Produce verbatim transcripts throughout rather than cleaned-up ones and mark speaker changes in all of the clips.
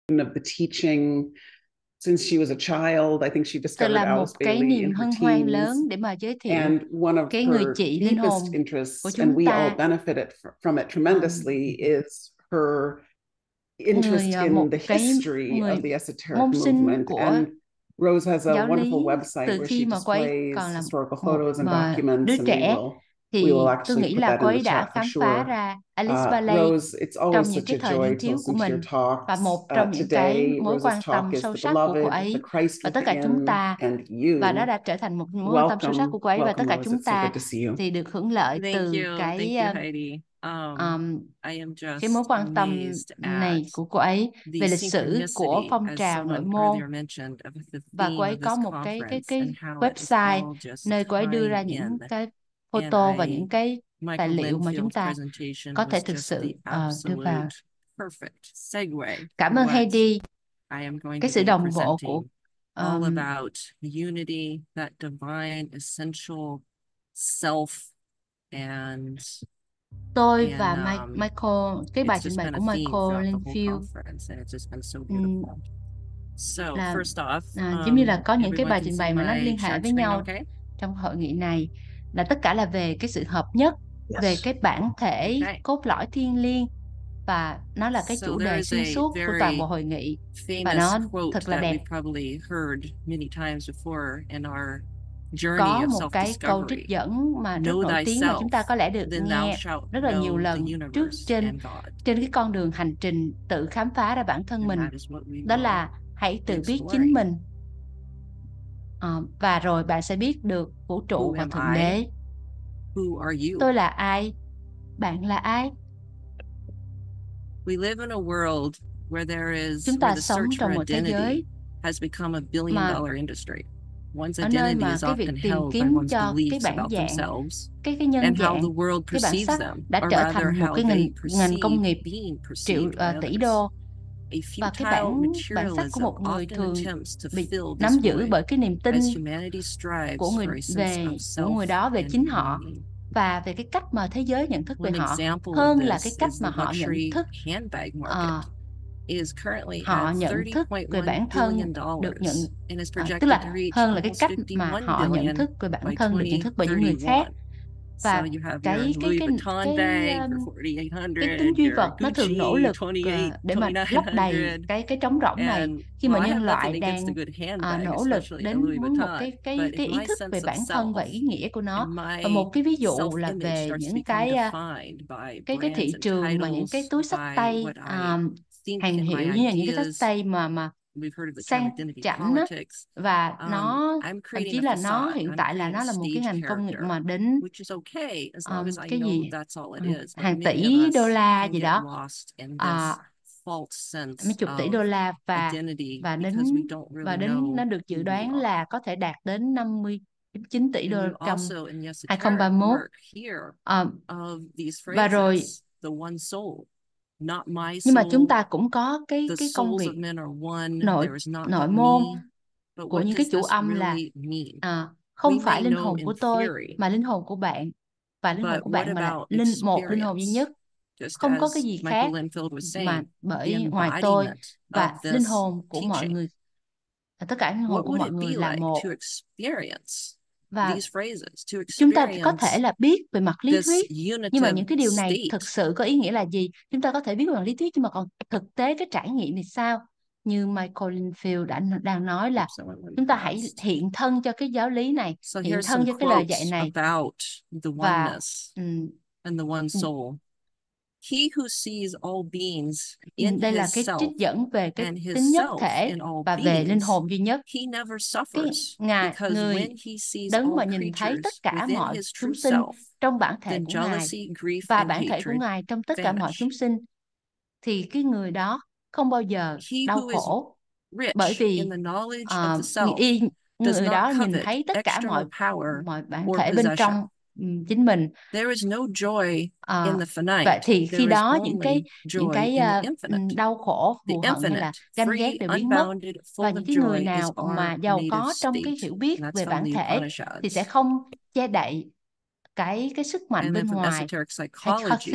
Speaker 1: of the teaching since she was a child. I think she
Speaker 2: Thật
Speaker 1: discovered
Speaker 2: là một
Speaker 1: Alice
Speaker 2: cái
Speaker 1: Bailey in
Speaker 2: niềm
Speaker 1: her
Speaker 2: hân hoan
Speaker 1: teens.
Speaker 2: lớn để mà giới thiệu
Speaker 1: And one of
Speaker 2: cái người
Speaker 1: her
Speaker 2: chị linh hồn
Speaker 1: deepest
Speaker 2: của
Speaker 1: interests, and
Speaker 2: chúng
Speaker 1: we all
Speaker 2: ta,
Speaker 1: benefited fr- from it
Speaker 2: um,
Speaker 1: tremendously, is her
Speaker 2: người
Speaker 1: interest
Speaker 2: uh,
Speaker 1: in
Speaker 2: một
Speaker 1: the
Speaker 2: cái
Speaker 1: history
Speaker 2: người
Speaker 1: of the esoteric
Speaker 2: môn sinh
Speaker 1: movement.
Speaker 2: của
Speaker 1: And Rose has a
Speaker 2: giáo
Speaker 1: wonderful
Speaker 2: lý
Speaker 1: website
Speaker 2: từ
Speaker 1: where
Speaker 2: khi
Speaker 1: she
Speaker 2: mà cô ấy
Speaker 1: displays
Speaker 2: còn là
Speaker 1: historical
Speaker 2: một
Speaker 1: photos and
Speaker 2: mà
Speaker 1: documents,
Speaker 2: đứa
Speaker 1: and we
Speaker 2: trẻ.
Speaker 1: will we
Speaker 2: Thì
Speaker 1: will
Speaker 2: tôi
Speaker 1: actually
Speaker 2: nghĩ
Speaker 1: put
Speaker 2: là
Speaker 1: that
Speaker 2: cô
Speaker 1: in the
Speaker 2: ấy đã
Speaker 1: chat for
Speaker 2: khám phá
Speaker 1: sure.
Speaker 2: ra Alice
Speaker 1: Uh,
Speaker 2: Bailey
Speaker 1: Rose, it's always
Speaker 2: trong những
Speaker 1: such
Speaker 2: cái
Speaker 1: a
Speaker 2: thời
Speaker 1: joy
Speaker 2: niên
Speaker 1: to
Speaker 2: thiếu của
Speaker 1: listen to your
Speaker 2: mình, và
Speaker 1: talks.
Speaker 2: một trong
Speaker 1: Uh,
Speaker 2: những cái
Speaker 1: today,
Speaker 2: mối
Speaker 1: Rose's
Speaker 2: quan
Speaker 1: talk
Speaker 2: tâm
Speaker 1: is
Speaker 2: sâu
Speaker 1: the
Speaker 2: sắc của cô
Speaker 1: beloved, the
Speaker 2: ấy
Speaker 1: Christ
Speaker 2: và tất cả chúng
Speaker 1: within,
Speaker 2: ta,
Speaker 1: and
Speaker 2: và nó
Speaker 1: you.
Speaker 2: đã trở thành một mối quan tâm sâu sắc
Speaker 1: Welcome,
Speaker 2: của cô ấy, và tất
Speaker 1: welcome,
Speaker 2: cả
Speaker 1: Rose.
Speaker 2: chúng
Speaker 1: It's so
Speaker 2: ta
Speaker 1: good to see you.
Speaker 2: thì được hưởng lợi
Speaker 3: Thank
Speaker 2: từ
Speaker 3: you,
Speaker 2: cái
Speaker 3: thank you,
Speaker 2: uh,
Speaker 3: Heidi. Um,
Speaker 2: um,
Speaker 3: I am
Speaker 2: cái mối
Speaker 3: just
Speaker 2: quan tâm
Speaker 3: amazed
Speaker 2: này
Speaker 3: at
Speaker 2: của cô ấy
Speaker 3: the
Speaker 2: về lịch sử của
Speaker 3: synchronicity,
Speaker 2: phong
Speaker 3: as
Speaker 2: trào nội
Speaker 3: someone
Speaker 2: môn.
Speaker 3: earlier mentioned, of the
Speaker 2: Và cô
Speaker 3: theme
Speaker 2: ấy
Speaker 3: of
Speaker 2: có
Speaker 3: this
Speaker 2: một cái cái
Speaker 3: conference and
Speaker 2: cái
Speaker 3: how it is
Speaker 2: website
Speaker 3: all just
Speaker 2: nơi cô ấy đưa ra
Speaker 3: tying
Speaker 2: những
Speaker 3: in.
Speaker 2: cái
Speaker 3: And
Speaker 2: photo và
Speaker 3: I,
Speaker 2: những cái tài
Speaker 3: Michael
Speaker 2: liệu mà chúng
Speaker 3: Linfield's
Speaker 2: ta
Speaker 3: presentation
Speaker 2: có thể
Speaker 3: was
Speaker 2: thực
Speaker 3: just
Speaker 2: sự
Speaker 3: the
Speaker 2: uh, đưa vào.
Speaker 3: absolute perfect segue
Speaker 2: Cảm
Speaker 3: for
Speaker 2: ơn
Speaker 3: what
Speaker 2: Heidi,
Speaker 3: I am going
Speaker 2: cái
Speaker 3: to
Speaker 2: sự
Speaker 3: be
Speaker 2: đồng bộ của
Speaker 3: presenting, all
Speaker 2: um,
Speaker 3: about unity, that divine essential self, and
Speaker 2: tôi và
Speaker 3: and
Speaker 2: Mike,
Speaker 3: um,
Speaker 2: Michael, cái bài
Speaker 3: it's
Speaker 2: trình
Speaker 3: just
Speaker 2: bày
Speaker 3: been
Speaker 2: của
Speaker 3: a theme
Speaker 2: Michael
Speaker 3: throughout the whole
Speaker 2: Linfield
Speaker 3: conference, and it's just been so
Speaker 2: um,
Speaker 3: beautiful. So
Speaker 2: là
Speaker 3: first off,
Speaker 2: à, giống như là
Speaker 3: um,
Speaker 2: có những cái
Speaker 3: everyone
Speaker 2: bài
Speaker 3: can
Speaker 2: trình
Speaker 3: see
Speaker 2: bày mà nó
Speaker 3: my
Speaker 2: liên hệ
Speaker 3: shared
Speaker 2: với
Speaker 3: screen,
Speaker 2: nhau
Speaker 3: okay?
Speaker 2: trong hội nghị này, là tất cả là về cái sự hợp nhất, về
Speaker 1: Yes.
Speaker 2: cái bản thể
Speaker 3: Okay.
Speaker 2: cốt lõi thiêng liêng, và nó là cái
Speaker 3: So
Speaker 2: chủ
Speaker 3: there
Speaker 2: đề
Speaker 3: is
Speaker 2: xuyên
Speaker 3: a
Speaker 2: suốt của toàn bộ
Speaker 3: very
Speaker 2: hội nghị, và
Speaker 3: famous
Speaker 2: nó
Speaker 3: quote
Speaker 2: thật là
Speaker 3: that
Speaker 2: đẹp.
Speaker 3: we've probably heard many times before in our journey
Speaker 2: Có
Speaker 3: of
Speaker 2: một cái câu trích
Speaker 3: self-discovery.
Speaker 2: dẫn mà rất
Speaker 3: Know
Speaker 2: nổi tiếng mà
Speaker 3: thyself,
Speaker 2: chúng ta có lẽ được
Speaker 3: then thou
Speaker 2: nghe
Speaker 3: shalt
Speaker 2: rất là nhiều
Speaker 3: know the
Speaker 2: lần trước
Speaker 3: universe
Speaker 2: trên
Speaker 3: and God.
Speaker 2: trên cái con đường hành trình tự khám phá ra bản thân
Speaker 3: And
Speaker 2: mình.
Speaker 3: that is what we
Speaker 2: Đó
Speaker 3: will
Speaker 2: là hãy
Speaker 3: be
Speaker 2: tự biết chính
Speaker 3: exploring.
Speaker 2: mình. Ờ, và rồi bạn sẽ biết được vũ trụ
Speaker 3: Who
Speaker 2: và
Speaker 3: am
Speaker 2: Thượng
Speaker 3: I?
Speaker 2: Đế.
Speaker 3: Who are you?
Speaker 2: Tôi là ai? Bạn là ai?
Speaker 3: We live in a world where there is
Speaker 2: Chúng
Speaker 3: where
Speaker 2: ta
Speaker 3: the
Speaker 2: sống
Speaker 3: search
Speaker 2: trong
Speaker 3: for
Speaker 2: một thế giới
Speaker 3: identity has become a billion
Speaker 2: mà
Speaker 3: dollar industry. One's
Speaker 2: ở nơi
Speaker 3: identity
Speaker 2: mà
Speaker 3: is
Speaker 2: cái việc
Speaker 3: often
Speaker 2: tìm
Speaker 3: held by
Speaker 2: kiếm
Speaker 3: one's
Speaker 2: cho cái
Speaker 3: beliefs
Speaker 2: bản
Speaker 3: about
Speaker 2: dạng,
Speaker 3: themselves
Speaker 2: cái cái nhân
Speaker 3: and how
Speaker 2: dạng,
Speaker 3: the world
Speaker 2: cái bản
Speaker 3: perceives
Speaker 2: sắc
Speaker 3: them,
Speaker 2: đã
Speaker 3: or
Speaker 2: trở
Speaker 3: rather
Speaker 2: thành một
Speaker 3: how
Speaker 2: cái
Speaker 3: they
Speaker 2: ngành ngành công
Speaker 3: perceive
Speaker 2: nghiệp
Speaker 3: being
Speaker 2: triệu
Speaker 3: perceived
Speaker 2: ờ,
Speaker 3: by
Speaker 2: tỷ
Speaker 3: others.
Speaker 2: đô,
Speaker 3: A
Speaker 2: và cái
Speaker 3: futile
Speaker 2: bản bản sắc của
Speaker 3: materialism
Speaker 2: một người
Speaker 3: often
Speaker 2: thường
Speaker 3: attempts to
Speaker 2: bị
Speaker 3: fill
Speaker 2: nắm
Speaker 3: this
Speaker 2: giữ
Speaker 3: void
Speaker 2: bởi cái niềm tin
Speaker 3: as humanity
Speaker 2: của
Speaker 3: strives
Speaker 2: người
Speaker 3: for a sense
Speaker 2: về
Speaker 3: of
Speaker 2: của người
Speaker 3: self
Speaker 2: đó về
Speaker 3: and
Speaker 2: chính họ,
Speaker 3: meaning.
Speaker 2: và về cái cách mà thế giới nhận thức về
Speaker 3: One
Speaker 2: họ,
Speaker 3: example of
Speaker 2: hơn là cái
Speaker 3: this
Speaker 2: cách
Speaker 3: is
Speaker 2: mà
Speaker 3: the
Speaker 2: họ nhận
Speaker 3: luxury
Speaker 2: thức
Speaker 3: handbag market.
Speaker 2: ờ,
Speaker 3: Is currently
Speaker 2: họ
Speaker 3: at
Speaker 2: nhận
Speaker 3: thirty
Speaker 2: thức
Speaker 3: point
Speaker 2: về
Speaker 3: one
Speaker 2: bản thân
Speaker 3: billion
Speaker 2: được nhận
Speaker 3: dollars and is
Speaker 2: ờ, tức
Speaker 3: projected to
Speaker 2: là
Speaker 3: reach
Speaker 2: hơn là cái
Speaker 3: almost
Speaker 2: cách mà
Speaker 3: fifty-one
Speaker 2: họ nhận
Speaker 3: billion
Speaker 2: thức về bản
Speaker 3: by
Speaker 2: thân được nhận thức bởi những người khác.
Speaker 3: twenty thirty-one. So
Speaker 2: Và
Speaker 3: you have your
Speaker 2: cái cái
Speaker 3: Louis
Speaker 2: cái
Speaker 3: Vuitton
Speaker 2: cái
Speaker 3: bag
Speaker 2: um,
Speaker 3: for forty-eight
Speaker 2: cái
Speaker 3: hundred,
Speaker 2: tính duy
Speaker 3: your
Speaker 2: vật nó thường nỗ
Speaker 3: Gucci
Speaker 2: lực
Speaker 3: twenty-eight,
Speaker 2: ờ, để mà
Speaker 3: twenty-nine
Speaker 2: lấp đầy
Speaker 3: hundred.
Speaker 2: cái cái trống rỗng này,
Speaker 3: And
Speaker 2: khi
Speaker 3: well,
Speaker 2: mà
Speaker 3: I
Speaker 2: nhân
Speaker 3: have
Speaker 2: loại
Speaker 3: nothing against a
Speaker 2: đang
Speaker 3: good
Speaker 2: à,
Speaker 3: handbag,
Speaker 2: nỗ lực
Speaker 3: especially a
Speaker 2: đến
Speaker 3: Louis
Speaker 2: muốn một
Speaker 3: Vuitton.
Speaker 2: cái cái
Speaker 3: But
Speaker 2: cái
Speaker 3: if
Speaker 2: ý
Speaker 3: my
Speaker 2: thức về
Speaker 3: sense of
Speaker 2: bản thân và
Speaker 3: self
Speaker 2: ý nghĩa của nó.
Speaker 3: and
Speaker 2: Và
Speaker 3: my
Speaker 2: một cái ví dụ là
Speaker 3: self-image
Speaker 2: về
Speaker 3: starts to
Speaker 2: những
Speaker 3: become
Speaker 2: cái à,
Speaker 3: defined by
Speaker 2: cái cái thị
Speaker 3: brands and
Speaker 2: trường mà những cái
Speaker 3: titles,
Speaker 2: túi xách
Speaker 3: by
Speaker 2: tay
Speaker 3: what I
Speaker 2: à,
Speaker 3: think
Speaker 2: hàng
Speaker 3: and my
Speaker 2: hiệu, như là những cái xách
Speaker 3: ideas.
Speaker 2: tay mà mà
Speaker 3: We've heard of the term
Speaker 2: sang
Speaker 3: identity
Speaker 2: chảnh á,
Speaker 3: politics.
Speaker 2: và
Speaker 3: Um,
Speaker 2: nó
Speaker 3: I'm
Speaker 2: thậm
Speaker 3: creating
Speaker 2: chí
Speaker 3: a
Speaker 2: là nó
Speaker 3: facade.
Speaker 2: hiện
Speaker 3: I'm
Speaker 2: tại là
Speaker 3: creating a
Speaker 2: nó là một cái
Speaker 3: stage
Speaker 2: ngành công nghiệp
Speaker 3: character,
Speaker 2: mà đến
Speaker 3: which is okay as long
Speaker 2: um,
Speaker 3: as I
Speaker 2: cái
Speaker 3: know
Speaker 2: gì
Speaker 3: that's all it
Speaker 2: um,
Speaker 3: is. But
Speaker 2: hàng
Speaker 3: many
Speaker 2: tỷ
Speaker 3: of
Speaker 2: đô
Speaker 3: us
Speaker 2: la
Speaker 3: can
Speaker 2: gì
Speaker 3: get
Speaker 2: đó,
Speaker 3: lost in
Speaker 2: à,
Speaker 3: this false sense
Speaker 2: mấy chục tỷ
Speaker 3: of
Speaker 2: đô la, và
Speaker 3: identity
Speaker 2: và đến
Speaker 3: because we don't
Speaker 2: và
Speaker 3: really
Speaker 2: đến nó
Speaker 3: know
Speaker 2: được dự
Speaker 3: who we
Speaker 2: đoán
Speaker 3: are.
Speaker 2: là có thể đạt đến năm mươi chín tỷ
Speaker 3: And
Speaker 2: đô
Speaker 3: we've
Speaker 2: trong
Speaker 3: also in the
Speaker 2: hai không ba
Speaker 3: esoteric
Speaker 2: mốt.
Speaker 3: work here
Speaker 2: À,
Speaker 3: of these
Speaker 2: và rồi
Speaker 3: phrases, the one soul, not my
Speaker 2: nhưng mà chúng
Speaker 3: soul.
Speaker 2: ta cũng có cái
Speaker 3: The
Speaker 2: cái công
Speaker 3: souls
Speaker 2: việc
Speaker 3: of men are one.
Speaker 2: nội
Speaker 3: There is not
Speaker 2: nội
Speaker 3: but
Speaker 2: môn
Speaker 3: me. But
Speaker 2: của
Speaker 3: what
Speaker 2: những cái
Speaker 3: does
Speaker 2: chủ
Speaker 3: this
Speaker 2: âm là
Speaker 3: really mean?
Speaker 2: à, không
Speaker 3: We
Speaker 2: phải
Speaker 3: may
Speaker 2: linh
Speaker 3: know
Speaker 2: hồn
Speaker 3: in
Speaker 2: của tôi
Speaker 3: theory,
Speaker 2: mà linh hồn của bạn, và linh hồn
Speaker 3: but
Speaker 2: của
Speaker 3: what
Speaker 2: bạn mà là
Speaker 3: about
Speaker 2: linh một linh hồn duy
Speaker 3: experience?
Speaker 2: nhất,
Speaker 3: Just
Speaker 2: không có cái
Speaker 3: as
Speaker 2: gì
Speaker 3: Michael
Speaker 2: khác
Speaker 3: Linfield was
Speaker 2: mà
Speaker 3: saying, the
Speaker 2: bởi ngoài tôi,
Speaker 3: embodiment of
Speaker 2: và linh
Speaker 3: this
Speaker 2: hồn của mọi
Speaker 3: teaching.
Speaker 2: người, tất cả linh hồn
Speaker 3: What
Speaker 2: của
Speaker 3: would
Speaker 2: mọi
Speaker 3: it
Speaker 2: người
Speaker 3: be
Speaker 2: là
Speaker 3: like
Speaker 2: một.
Speaker 3: to experience
Speaker 2: Và
Speaker 3: these phrases, to
Speaker 2: chúng ta có thể
Speaker 3: experience
Speaker 2: là biết về mặt lý
Speaker 3: this
Speaker 2: thuyết, nhưng mà
Speaker 3: unitive
Speaker 2: những cái điều này
Speaker 3: state?
Speaker 2: thực sự có ý nghĩa là gì? Chúng ta có thể biết về mặt lý thuyết, nhưng mà còn thực tế cái trải nghiệm thì sao? Như Michael Linfield đã đang nói là
Speaker 3: Oops, I went really
Speaker 2: chúng ta hãy
Speaker 3: fast.
Speaker 2: hiện thân cho cái giáo lý này,
Speaker 3: So
Speaker 2: hiện
Speaker 3: here's
Speaker 2: thân
Speaker 3: some
Speaker 2: cho cái lời dạy
Speaker 3: quotes
Speaker 2: này,
Speaker 3: about the
Speaker 2: và
Speaker 3: oneness
Speaker 2: ừm,
Speaker 3: and the one soul. He who sees all beings in
Speaker 2: đây là
Speaker 3: his
Speaker 2: cái trích
Speaker 3: self
Speaker 2: dẫn về cái
Speaker 3: and his
Speaker 2: tính nhất
Speaker 3: self
Speaker 2: thể
Speaker 3: in all
Speaker 2: và về linh
Speaker 3: beings,
Speaker 2: hồn duy nhất.
Speaker 3: he never
Speaker 2: Cái
Speaker 3: suffers,
Speaker 2: ngài
Speaker 3: because
Speaker 2: người
Speaker 3: when he sees
Speaker 2: đấng
Speaker 3: all
Speaker 2: mà nhìn thấy tất
Speaker 3: creatures
Speaker 2: cả
Speaker 3: within
Speaker 2: mọi
Speaker 3: his
Speaker 2: chúng
Speaker 3: true
Speaker 2: sinh
Speaker 3: self,
Speaker 2: trong bản thể
Speaker 3: then
Speaker 2: của ngài
Speaker 3: jealousy, grief,
Speaker 2: và
Speaker 3: and
Speaker 2: bản thể của
Speaker 3: hatred
Speaker 2: ngài trong tất cả mọi
Speaker 3: vanish.
Speaker 2: chúng sinh, thì cái người đó không bao giờ
Speaker 3: He
Speaker 2: đau
Speaker 3: who is
Speaker 2: khổ, bởi
Speaker 3: rich
Speaker 2: vì
Speaker 3: in the knowledge of
Speaker 2: uh,
Speaker 3: the self
Speaker 2: y,
Speaker 3: does
Speaker 2: người
Speaker 3: not
Speaker 2: đó nhìn
Speaker 3: covet
Speaker 2: thấy tất cả
Speaker 3: external
Speaker 2: mọi
Speaker 3: power
Speaker 2: mọi bản
Speaker 3: or
Speaker 2: thể bên
Speaker 3: possession.
Speaker 2: trong um, chính mình.
Speaker 3: There is no joy in
Speaker 2: Uh,
Speaker 3: the finite.
Speaker 2: vậy thì khi
Speaker 3: There is
Speaker 2: đó những cái
Speaker 3: only
Speaker 2: những
Speaker 3: joy
Speaker 2: cái
Speaker 3: in the
Speaker 2: uh,
Speaker 3: infinite.
Speaker 2: đau khổ,
Speaker 3: The
Speaker 2: thù hận hay
Speaker 3: infinite,
Speaker 2: là ganh ghét
Speaker 3: free,
Speaker 2: đều biến mất,
Speaker 3: unbounded,
Speaker 2: và
Speaker 3: full
Speaker 2: những
Speaker 3: of
Speaker 2: cái người
Speaker 3: joy is
Speaker 2: nào
Speaker 3: our
Speaker 2: mà giàu
Speaker 3: native
Speaker 2: có trong cái
Speaker 3: state.
Speaker 2: hiểu biết
Speaker 3: And that's
Speaker 2: về
Speaker 3: from
Speaker 2: bản
Speaker 3: the
Speaker 2: thể thì sẽ
Speaker 3: Upanishads.
Speaker 2: không che đậy cái cái sức mạnh
Speaker 3: And then
Speaker 2: bên
Speaker 3: from
Speaker 2: ngoài,
Speaker 3: esoteric
Speaker 2: hay, hay,
Speaker 3: psychology,
Speaker 2: chứ còn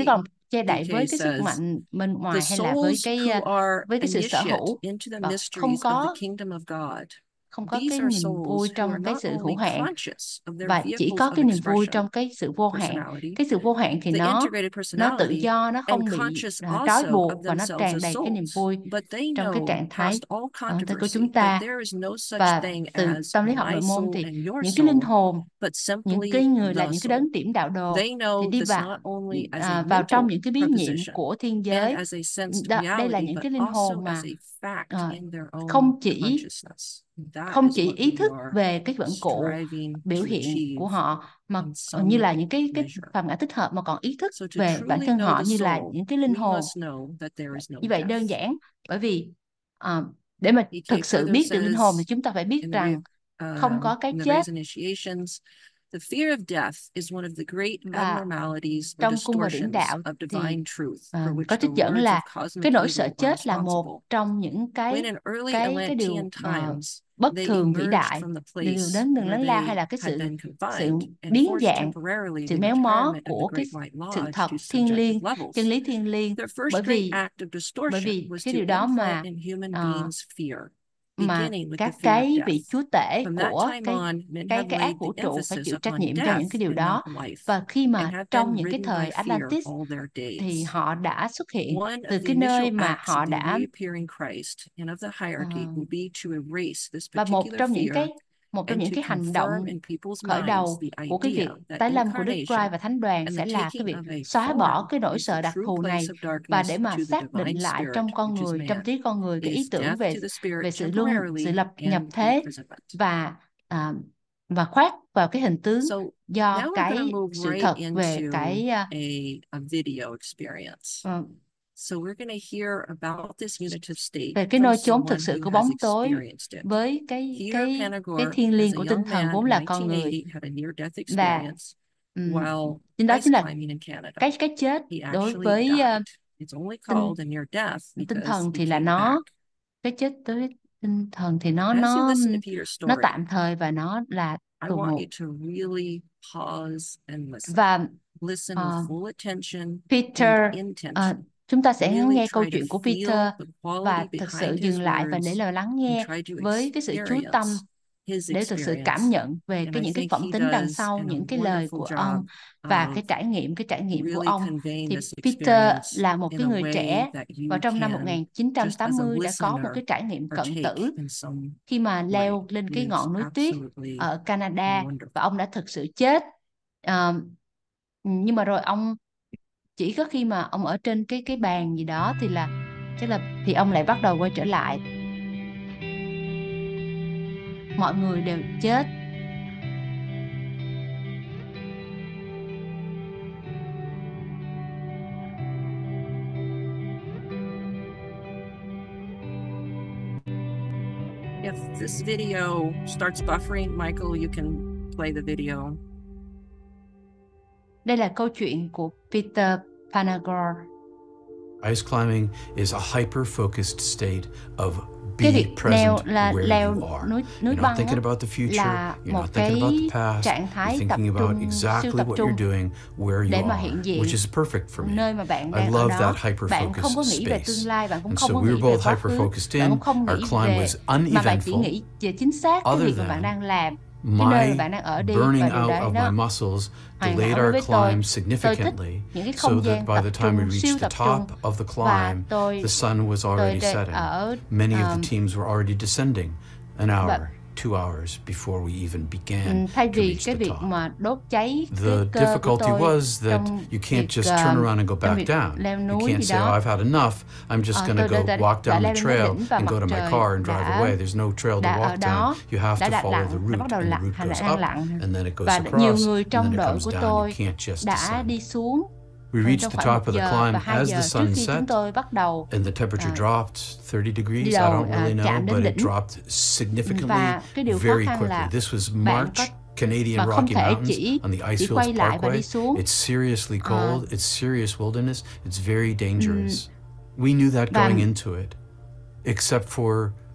Speaker 2: che đậy
Speaker 3: D K
Speaker 2: với cái sức
Speaker 3: says,
Speaker 2: mạnh bên
Speaker 3: the
Speaker 2: ngoài hay là với
Speaker 3: souls
Speaker 2: cái
Speaker 3: who
Speaker 2: uh,
Speaker 3: are
Speaker 2: với cái sự sở
Speaker 3: initiate
Speaker 2: hữu
Speaker 3: into the
Speaker 2: và không
Speaker 3: mysteries of
Speaker 2: có
Speaker 3: the kingdom of God.
Speaker 2: không có
Speaker 3: These
Speaker 2: cái
Speaker 3: are
Speaker 2: niềm vui
Speaker 3: souls who
Speaker 2: trong
Speaker 3: are
Speaker 2: cái
Speaker 3: not
Speaker 2: sự
Speaker 3: only
Speaker 2: hữu hạn
Speaker 3: conscious of their
Speaker 2: và chỉ
Speaker 3: vehicles
Speaker 2: có
Speaker 3: of
Speaker 2: cái niềm vui
Speaker 3: expression,
Speaker 2: trong cái sự vô hạn.
Speaker 3: personality,
Speaker 2: Cái sự vô hạn thì
Speaker 3: the
Speaker 2: nó
Speaker 3: integrated
Speaker 2: nó tự
Speaker 3: personality,
Speaker 2: do, nó
Speaker 3: and
Speaker 2: không bị
Speaker 3: conscious
Speaker 2: à, trói
Speaker 3: also
Speaker 2: buộc
Speaker 3: of
Speaker 2: và nó
Speaker 3: themselves
Speaker 2: tràn
Speaker 3: as
Speaker 2: đầy cái niềm
Speaker 3: souls.
Speaker 2: vui
Speaker 3: But they
Speaker 2: trong cái
Speaker 3: know
Speaker 2: trạng thái
Speaker 3: past all
Speaker 2: uh, của
Speaker 3: controversy
Speaker 2: chúng ta.
Speaker 3: that there is no such
Speaker 2: Và
Speaker 3: thing
Speaker 2: từ
Speaker 3: as
Speaker 2: tâm lý học
Speaker 3: my
Speaker 2: nội môn
Speaker 3: soul
Speaker 2: thì
Speaker 3: and your
Speaker 2: những cái linh
Speaker 3: soul,
Speaker 2: hồn,
Speaker 3: but
Speaker 2: những
Speaker 3: simply
Speaker 2: cái người là
Speaker 3: the
Speaker 2: những cái
Speaker 3: soul.
Speaker 2: đấng điểm đạo đồ
Speaker 3: They
Speaker 2: thì
Speaker 3: know
Speaker 2: đi
Speaker 3: this
Speaker 2: vào
Speaker 3: not only as a
Speaker 2: à, vào trong
Speaker 3: mental
Speaker 2: những cái bí nhiệm
Speaker 3: proposition
Speaker 2: của thiên
Speaker 3: and
Speaker 2: giới.
Speaker 3: as a sensed
Speaker 2: Đó, đây là
Speaker 3: reality,
Speaker 2: những
Speaker 3: but
Speaker 2: cái linh
Speaker 3: also
Speaker 2: hồn
Speaker 3: as
Speaker 2: mà
Speaker 3: a fact
Speaker 2: à,
Speaker 3: in their own
Speaker 2: không chỉ
Speaker 3: consciousness. That
Speaker 2: không
Speaker 3: is
Speaker 2: chỉ
Speaker 3: what
Speaker 2: ý
Speaker 3: we
Speaker 2: thức
Speaker 3: are
Speaker 2: về cái vận cụ
Speaker 3: striving
Speaker 2: biểu
Speaker 3: to
Speaker 2: hiện
Speaker 3: achieve
Speaker 2: của họ mà
Speaker 3: in
Speaker 2: như
Speaker 3: some
Speaker 2: là những cái cái
Speaker 3: measure.
Speaker 2: phần ngã tích hợp, mà còn ý thức
Speaker 3: So to
Speaker 2: về bản
Speaker 3: truly
Speaker 2: thân
Speaker 3: know
Speaker 2: họ
Speaker 3: the
Speaker 2: như là
Speaker 3: soul,
Speaker 2: những cái linh
Speaker 3: we
Speaker 2: hồn.
Speaker 3: must know that there is no
Speaker 2: Như vậy
Speaker 3: death.
Speaker 2: đơn giản, bởi vì à, để mà
Speaker 3: D K
Speaker 2: thực sự
Speaker 3: further
Speaker 2: biết được linh hồn thì
Speaker 3: says
Speaker 2: chúng ta phải biết
Speaker 3: in the re-
Speaker 2: rằng không
Speaker 3: um,
Speaker 2: có cái
Speaker 3: in the
Speaker 2: chết.
Speaker 3: raise initiations, the fear of death is one of the great
Speaker 2: Và
Speaker 3: abnormalities or
Speaker 2: trong cung và điển
Speaker 3: distortions
Speaker 2: đạo
Speaker 3: of
Speaker 2: thì
Speaker 3: divine truth
Speaker 2: à,
Speaker 3: for
Speaker 2: có
Speaker 3: which the
Speaker 2: trích dẫn
Speaker 3: words
Speaker 2: là
Speaker 3: of cosmic
Speaker 2: cái nỗi
Speaker 3: evil
Speaker 2: sợ
Speaker 3: are
Speaker 2: chết là một
Speaker 3: responsible.
Speaker 2: trong những cái
Speaker 3: When in early
Speaker 2: cái cái
Speaker 3: Atlantean
Speaker 2: điều à,
Speaker 3: times,
Speaker 2: bất
Speaker 3: they
Speaker 2: thường vĩ
Speaker 3: emerged
Speaker 2: đại,
Speaker 3: from the
Speaker 2: điều
Speaker 3: place
Speaker 2: đến đường
Speaker 3: where
Speaker 2: lớn lao, hay
Speaker 3: they
Speaker 2: là cái
Speaker 3: had
Speaker 2: sự
Speaker 3: been
Speaker 2: sự
Speaker 3: confined and
Speaker 2: biến
Speaker 3: forced
Speaker 2: dạng,
Speaker 3: temporarily
Speaker 2: sự
Speaker 3: the
Speaker 2: méo mó
Speaker 3: retirement of the
Speaker 2: của cái
Speaker 3: Great White
Speaker 2: sự
Speaker 3: Lodge
Speaker 2: thật
Speaker 3: to
Speaker 2: thiêng
Speaker 3: subjective
Speaker 2: liêng,
Speaker 3: levels.
Speaker 2: chân lý thiêng liêng.
Speaker 3: Their
Speaker 2: Bởi
Speaker 3: first great
Speaker 2: vì
Speaker 3: act of
Speaker 2: bởi
Speaker 3: distortion
Speaker 2: vì
Speaker 3: was
Speaker 2: cái
Speaker 3: to
Speaker 2: điều đó mà
Speaker 3: implant in human
Speaker 2: à,
Speaker 3: beings fear,
Speaker 2: mà
Speaker 3: beginning with the
Speaker 2: các
Speaker 3: fear of
Speaker 2: cái
Speaker 3: death.
Speaker 2: vị chúa tể
Speaker 3: From that
Speaker 2: của
Speaker 3: time
Speaker 2: cái
Speaker 3: on, men
Speaker 2: cái
Speaker 3: have
Speaker 2: cái
Speaker 3: laid
Speaker 2: ác vũ
Speaker 3: the
Speaker 2: trụ phải
Speaker 3: emphasis
Speaker 2: chịu trách
Speaker 3: upon
Speaker 2: nhiệm cho
Speaker 3: death
Speaker 2: những cái điều
Speaker 3: and
Speaker 2: đó.
Speaker 3: not life,
Speaker 2: Và khi
Speaker 3: and
Speaker 2: mà
Speaker 3: have
Speaker 2: trong
Speaker 3: been
Speaker 2: những cái
Speaker 3: ridden
Speaker 2: thời
Speaker 3: by fear
Speaker 2: Atlantis
Speaker 3: all their
Speaker 2: thì
Speaker 3: days.
Speaker 2: họ đã xuất hiện
Speaker 3: One
Speaker 2: từ
Speaker 3: of the
Speaker 2: cái nơi
Speaker 3: initial
Speaker 2: mà
Speaker 3: acts
Speaker 2: họ
Speaker 3: of the
Speaker 2: đã
Speaker 3: reappearing Christ and of the hierarchy
Speaker 2: ờ,
Speaker 3: will be to erase this
Speaker 2: và một
Speaker 3: particular
Speaker 2: trong những
Speaker 3: fear
Speaker 2: cái một trong
Speaker 3: and
Speaker 2: những
Speaker 3: to
Speaker 2: cái hành
Speaker 3: confirm
Speaker 2: động
Speaker 3: in people's
Speaker 2: khởi
Speaker 3: minds
Speaker 2: đầu
Speaker 3: the
Speaker 2: của cái việc
Speaker 3: idea that
Speaker 2: tái lâm của Đức
Speaker 3: incarnation
Speaker 2: Christ và Thánh đoàn
Speaker 3: and
Speaker 2: sẽ
Speaker 3: the
Speaker 2: là cái
Speaker 3: taking
Speaker 2: việc
Speaker 3: of a
Speaker 2: xóa bỏ
Speaker 3: form
Speaker 2: cái nỗi
Speaker 3: is the
Speaker 2: sợ đặc
Speaker 3: true
Speaker 2: thù
Speaker 3: place
Speaker 2: này,
Speaker 3: of
Speaker 2: và
Speaker 3: darkness
Speaker 2: để mà
Speaker 3: to the
Speaker 2: xác định
Speaker 3: divine
Speaker 2: lại
Speaker 3: spirit,
Speaker 2: trong con
Speaker 3: which is
Speaker 2: người, trong
Speaker 3: man,
Speaker 2: trí con người cái ý
Speaker 3: is
Speaker 2: tưởng
Speaker 3: death
Speaker 2: về
Speaker 3: to the spirit
Speaker 2: về sự luân sự
Speaker 3: temporarily
Speaker 2: lập nhập
Speaker 3: and
Speaker 2: thế
Speaker 3: imprisonment.
Speaker 2: và à, và khoác vào cái hình tướng
Speaker 3: So
Speaker 2: do
Speaker 3: now we're going
Speaker 2: cái
Speaker 3: to move
Speaker 2: sự
Speaker 3: right
Speaker 2: thật về
Speaker 3: into
Speaker 2: cái à,
Speaker 3: a, a video experience.
Speaker 2: ờ,
Speaker 3: So we're going to hear about this unitive state
Speaker 2: về cái
Speaker 3: from
Speaker 2: nơi chốn
Speaker 3: someone
Speaker 2: thực sự
Speaker 3: who
Speaker 2: của
Speaker 3: has
Speaker 2: bóng tối
Speaker 3: experienced it.
Speaker 2: với cái
Speaker 3: Peter
Speaker 2: cái cái
Speaker 3: Panagore,
Speaker 2: thiêng
Speaker 3: as
Speaker 2: liêng
Speaker 3: a
Speaker 2: của tinh
Speaker 3: young
Speaker 2: thần
Speaker 3: man
Speaker 2: vốn
Speaker 3: in
Speaker 2: là con người.
Speaker 3: nineteen eighty, had a near-death
Speaker 2: Và
Speaker 3: experience
Speaker 2: ừm,
Speaker 3: while
Speaker 2: chính đó
Speaker 3: ice
Speaker 2: chính là
Speaker 3: climbing in Canada.
Speaker 2: cái cái chết
Speaker 3: He
Speaker 2: đối
Speaker 3: actually
Speaker 2: với
Speaker 3: died.
Speaker 2: à,
Speaker 3: It's only
Speaker 2: tinh
Speaker 3: called a near death
Speaker 2: tinh
Speaker 3: because
Speaker 2: thần
Speaker 3: he
Speaker 2: thì là
Speaker 3: came
Speaker 2: nó
Speaker 3: back.
Speaker 2: cái chết đối với tinh thần thì nó
Speaker 3: As you
Speaker 2: nó
Speaker 3: listen to Peter's
Speaker 2: nó
Speaker 3: story,
Speaker 2: tạm thời và nó là
Speaker 3: I
Speaker 2: tù
Speaker 3: want
Speaker 2: ngụ.
Speaker 3: you to really pause and listen.
Speaker 2: Và
Speaker 3: Listen
Speaker 2: ờ,
Speaker 3: with full attention
Speaker 2: Peter
Speaker 3: and
Speaker 2: ờ,
Speaker 3: intention.
Speaker 2: chúng ta sẽ
Speaker 3: Really
Speaker 2: nghe câu
Speaker 3: try to
Speaker 2: chuyện của
Speaker 3: feel
Speaker 2: Peter
Speaker 3: the quality
Speaker 2: và thực sự
Speaker 3: behind his
Speaker 2: dừng lại và để
Speaker 3: words
Speaker 2: lời lắng
Speaker 3: and
Speaker 2: nghe
Speaker 3: try to
Speaker 2: với cái sự chú tâm
Speaker 3: experience his
Speaker 2: để thực sự
Speaker 3: experience.
Speaker 2: cảm nhận về
Speaker 3: And
Speaker 2: cái
Speaker 3: I
Speaker 2: những cái
Speaker 3: think
Speaker 2: phẩm
Speaker 3: he
Speaker 2: tính đằng
Speaker 3: does
Speaker 2: sau
Speaker 3: in a
Speaker 2: những cái lời
Speaker 3: wonderful
Speaker 2: của ông
Speaker 3: job
Speaker 2: và
Speaker 3: of
Speaker 2: cái trải nghiệm cái trải nghiệm của
Speaker 3: really
Speaker 2: ông.
Speaker 3: conveying
Speaker 2: Thì
Speaker 3: this
Speaker 2: Peter
Speaker 3: experience
Speaker 2: là một
Speaker 3: in
Speaker 2: cái
Speaker 3: a
Speaker 2: người
Speaker 3: way
Speaker 2: trẻ
Speaker 3: that
Speaker 2: và
Speaker 3: you
Speaker 2: trong năm
Speaker 3: can, just as a
Speaker 2: một nghìn chín trăm tám mươi đã có một
Speaker 3: listener,
Speaker 2: cái trải nghiệm cận
Speaker 3: partake
Speaker 2: tử
Speaker 3: in some
Speaker 2: khi mà
Speaker 3: way.
Speaker 2: leo lên cái
Speaker 3: It is
Speaker 2: ngọn núi tuyết
Speaker 3: absolutely
Speaker 2: ở Canada
Speaker 3: wonderful.
Speaker 2: và ông đã thực sự chết. Ờ, nhưng mà rồi ông chỉ có khi mà ông ở trên cái cái bàn gì đó thì là tức là thì ông lại bắt đầu quay trở lại. Mọi người đều chết.
Speaker 3: If this video starts buffering, Michael, you can play the video.
Speaker 2: Đây là câu chuyện của Peter Panagore.
Speaker 4: Ice climbing is a hyper-focused state of
Speaker 2: Cái
Speaker 4: be
Speaker 2: việc leo
Speaker 4: present
Speaker 2: là
Speaker 4: where
Speaker 2: leo
Speaker 4: you are.
Speaker 2: núi núi
Speaker 4: You're
Speaker 2: băng
Speaker 4: not thinking
Speaker 2: á,
Speaker 4: about the future.
Speaker 2: là
Speaker 4: You're
Speaker 2: một
Speaker 4: not thinking about
Speaker 2: cái
Speaker 4: the past.
Speaker 2: trạng
Speaker 4: You're
Speaker 2: thái tập
Speaker 4: thinking about
Speaker 2: trung, siêu
Speaker 4: exactly
Speaker 2: tập
Speaker 4: what
Speaker 2: trung
Speaker 4: you're doing, where
Speaker 2: để
Speaker 4: you
Speaker 2: mà
Speaker 4: are,
Speaker 2: hiện diện
Speaker 4: which is perfect for me.
Speaker 2: nơi mà bạn
Speaker 4: I
Speaker 2: đang ở
Speaker 4: love
Speaker 2: đó.
Speaker 4: that
Speaker 2: Bạn không có
Speaker 4: hyper-focused
Speaker 2: nghĩ về
Speaker 4: space.
Speaker 2: tương lai, bạn cũng
Speaker 4: And
Speaker 2: không
Speaker 4: so
Speaker 2: có
Speaker 4: we
Speaker 2: nghĩ
Speaker 4: were
Speaker 2: về
Speaker 4: both
Speaker 2: quá khứ,
Speaker 4: hyper-focused
Speaker 2: bạn
Speaker 4: in.
Speaker 2: cũng không
Speaker 4: Our
Speaker 2: nghĩ
Speaker 4: climb
Speaker 2: về
Speaker 4: was
Speaker 2: mà bạn chỉ
Speaker 4: uneventful,
Speaker 2: nghĩ về chính xác cái
Speaker 4: other
Speaker 2: việc mà bạn
Speaker 4: than
Speaker 2: đang làm, cái nơi mà bạn
Speaker 4: my
Speaker 2: đang ở đi,
Speaker 4: burning
Speaker 2: và điều
Speaker 4: out
Speaker 2: đấy
Speaker 4: of
Speaker 2: nó
Speaker 4: my muscles
Speaker 2: hoàn
Speaker 4: delayed
Speaker 2: hảo
Speaker 4: our
Speaker 2: với tôi.
Speaker 4: climb
Speaker 2: Tôi thích
Speaker 4: significantly,
Speaker 2: những cái
Speaker 4: so
Speaker 2: không
Speaker 4: that
Speaker 2: gian
Speaker 4: by
Speaker 2: tập
Speaker 4: the time we
Speaker 2: trung, siêu
Speaker 4: reached the
Speaker 2: tập
Speaker 4: top
Speaker 2: trung,
Speaker 4: of the
Speaker 2: và
Speaker 4: climb,
Speaker 2: tôi
Speaker 4: the sun was
Speaker 2: tôi
Speaker 4: already
Speaker 2: đây
Speaker 4: setting.
Speaker 2: ở
Speaker 4: Many of
Speaker 2: um,
Speaker 4: the teams were already descending an hour,
Speaker 2: và
Speaker 4: two hours before we even
Speaker 2: ừ,
Speaker 4: began
Speaker 2: thay
Speaker 4: to
Speaker 2: vì
Speaker 4: reach
Speaker 2: cái
Speaker 4: the
Speaker 2: việc
Speaker 4: top.
Speaker 2: mà đốt cháy
Speaker 4: The
Speaker 2: cái cơ của
Speaker 4: difficulty
Speaker 2: tôi
Speaker 4: was that
Speaker 2: trong
Speaker 4: you can't
Speaker 2: việc
Speaker 4: just turn
Speaker 2: um,
Speaker 4: around and go
Speaker 2: trong
Speaker 4: back
Speaker 2: việc
Speaker 4: down.
Speaker 2: leo
Speaker 4: You
Speaker 2: núi
Speaker 4: can't
Speaker 2: gì
Speaker 4: say,
Speaker 2: đó.
Speaker 4: oh, I've had enough. I'm just
Speaker 2: Ờ,
Speaker 4: going
Speaker 2: tôi
Speaker 4: to
Speaker 2: đã,
Speaker 4: go
Speaker 2: đã,
Speaker 4: walk
Speaker 2: đã
Speaker 4: down
Speaker 2: leo
Speaker 4: the
Speaker 2: lên cái
Speaker 4: trail
Speaker 2: đỉnh và
Speaker 4: and
Speaker 2: mặt
Speaker 4: go to my
Speaker 2: trời
Speaker 4: car and drive
Speaker 2: đã
Speaker 4: away. There's no trail to
Speaker 2: đã ở
Speaker 4: walk down.
Speaker 2: đó,
Speaker 4: You have
Speaker 2: đã
Speaker 4: to
Speaker 2: đặt
Speaker 4: follow
Speaker 2: lặng,
Speaker 4: the
Speaker 2: đã bắt
Speaker 4: route,
Speaker 2: đầu
Speaker 4: and the
Speaker 2: lặng
Speaker 4: route
Speaker 2: hay là
Speaker 4: goes
Speaker 2: đang
Speaker 4: up,
Speaker 2: lặng.
Speaker 4: and then it goes
Speaker 2: Và nhiều
Speaker 4: across,
Speaker 2: người
Speaker 4: and
Speaker 2: trong
Speaker 4: then it
Speaker 2: đội
Speaker 4: comes
Speaker 2: của
Speaker 4: down.
Speaker 2: tôi
Speaker 4: You can't just
Speaker 2: đã
Speaker 4: descend.
Speaker 2: đi xuống
Speaker 4: We
Speaker 2: trong
Speaker 4: reached the
Speaker 2: khoảng
Speaker 4: top
Speaker 2: một
Speaker 4: of the
Speaker 2: giờ
Speaker 4: climb
Speaker 2: và hai
Speaker 4: as
Speaker 2: giờ
Speaker 4: the
Speaker 2: trước
Speaker 4: sun
Speaker 2: khi chúng
Speaker 4: set,
Speaker 2: tôi bắt đầu
Speaker 4: and the temperature
Speaker 2: à,
Speaker 4: dropped thirty
Speaker 2: đi
Speaker 4: degrees. I
Speaker 2: đầu
Speaker 4: don't really
Speaker 2: à,
Speaker 4: know,
Speaker 2: chạm đến
Speaker 4: but it
Speaker 2: đỉnh.
Speaker 4: dropped significantly
Speaker 2: Và cái điều khó
Speaker 4: very
Speaker 2: khăn
Speaker 4: quickly.
Speaker 2: là
Speaker 4: This was
Speaker 2: bạn
Speaker 4: March,
Speaker 2: có
Speaker 4: Canadian
Speaker 2: mà không
Speaker 4: Rocky
Speaker 2: thể
Speaker 4: Mountains
Speaker 2: chỉ
Speaker 4: on the
Speaker 2: chỉ
Speaker 4: Icefields
Speaker 2: quay lại và
Speaker 4: Parkway.
Speaker 2: đi xuống.
Speaker 4: It's seriously
Speaker 2: À,
Speaker 4: cold. It's serious wilderness. It's very dangerous. We knew that
Speaker 2: và
Speaker 4: going into it, except for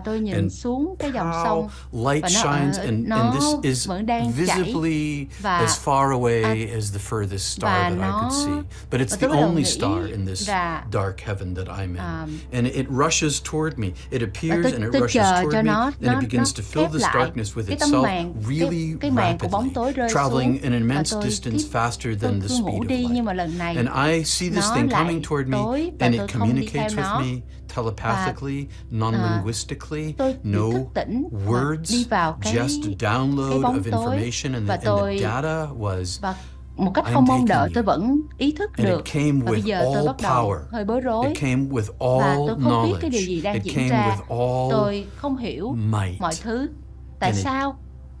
Speaker 2: tôi nhìn
Speaker 4: and
Speaker 2: xuống cái dòng
Speaker 4: how
Speaker 2: sông
Speaker 4: light
Speaker 2: và nó
Speaker 4: shines,
Speaker 2: ở-
Speaker 4: and,
Speaker 2: nó
Speaker 4: and this is
Speaker 2: vẫn đang chảy
Speaker 4: visibly
Speaker 2: và
Speaker 4: as far away
Speaker 2: à,
Speaker 4: as the furthest star
Speaker 2: và
Speaker 4: that I
Speaker 2: nó-
Speaker 4: could see. But it's
Speaker 2: và
Speaker 4: the
Speaker 2: tôi bắt đầu
Speaker 4: only
Speaker 2: nghĩ
Speaker 4: star in this
Speaker 2: là-
Speaker 4: dark heaven that I'm in.
Speaker 2: Um,
Speaker 4: And it rushes toward me. It appears
Speaker 2: tôi-
Speaker 4: and it
Speaker 2: tôi
Speaker 4: rushes
Speaker 2: chờ
Speaker 4: toward
Speaker 2: cho
Speaker 4: me,
Speaker 2: nó-
Speaker 4: and
Speaker 2: nó-
Speaker 4: it begins
Speaker 2: nó
Speaker 4: to fill
Speaker 2: khép
Speaker 4: this
Speaker 2: lại
Speaker 4: darkness with
Speaker 2: cái tấm
Speaker 4: itself
Speaker 2: màn- cái-
Speaker 4: really
Speaker 2: cái màn của bóng tối
Speaker 4: rapidly,
Speaker 2: rơi
Speaker 4: traveling
Speaker 2: xuống.
Speaker 4: an immense
Speaker 2: Và tôi
Speaker 4: distance
Speaker 2: tiếp-
Speaker 4: faster
Speaker 2: tôi
Speaker 4: than the
Speaker 2: cứ ngủ
Speaker 4: speed
Speaker 2: đi,
Speaker 4: of
Speaker 2: nhưng mà
Speaker 4: light.
Speaker 2: lần này
Speaker 4: And I see this
Speaker 2: nó
Speaker 4: thing
Speaker 2: lại
Speaker 4: coming toward me,
Speaker 2: tối và
Speaker 4: and
Speaker 2: tôi
Speaker 4: it
Speaker 2: không đi
Speaker 4: communicates
Speaker 2: theo
Speaker 4: with
Speaker 2: nó.
Speaker 4: me telepathically, non-linguistically,
Speaker 2: tôi bị
Speaker 4: no
Speaker 2: thức tỉnh và
Speaker 4: words,
Speaker 2: đi vào cái-
Speaker 4: just
Speaker 2: cái
Speaker 4: download
Speaker 2: bóng
Speaker 4: of
Speaker 2: tối
Speaker 4: information, and
Speaker 2: và
Speaker 4: the, and
Speaker 2: tôi-
Speaker 4: the data was,
Speaker 2: và một cách
Speaker 4: I'm
Speaker 2: không mong
Speaker 4: taking
Speaker 2: đợi
Speaker 4: you.
Speaker 2: tôi vẫn ý thức
Speaker 4: and
Speaker 2: được.
Speaker 4: it came
Speaker 2: Và bây
Speaker 4: with
Speaker 2: giờ tôi
Speaker 4: all
Speaker 2: bắt đầu
Speaker 4: power.
Speaker 2: hơi bối rối
Speaker 4: It came with
Speaker 2: và
Speaker 4: all
Speaker 2: tôi không biết cái điều
Speaker 4: knowledge.
Speaker 2: gì đang
Speaker 4: It
Speaker 2: diễn
Speaker 4: came
Speaker 2: ra.
Speaker 4: with all
Speaker 2: Tôi không hiểu
Speaker 4: might.
Speaker 2: mọi thứ. Tại
Speaker 4: And it
Speaker 2: sao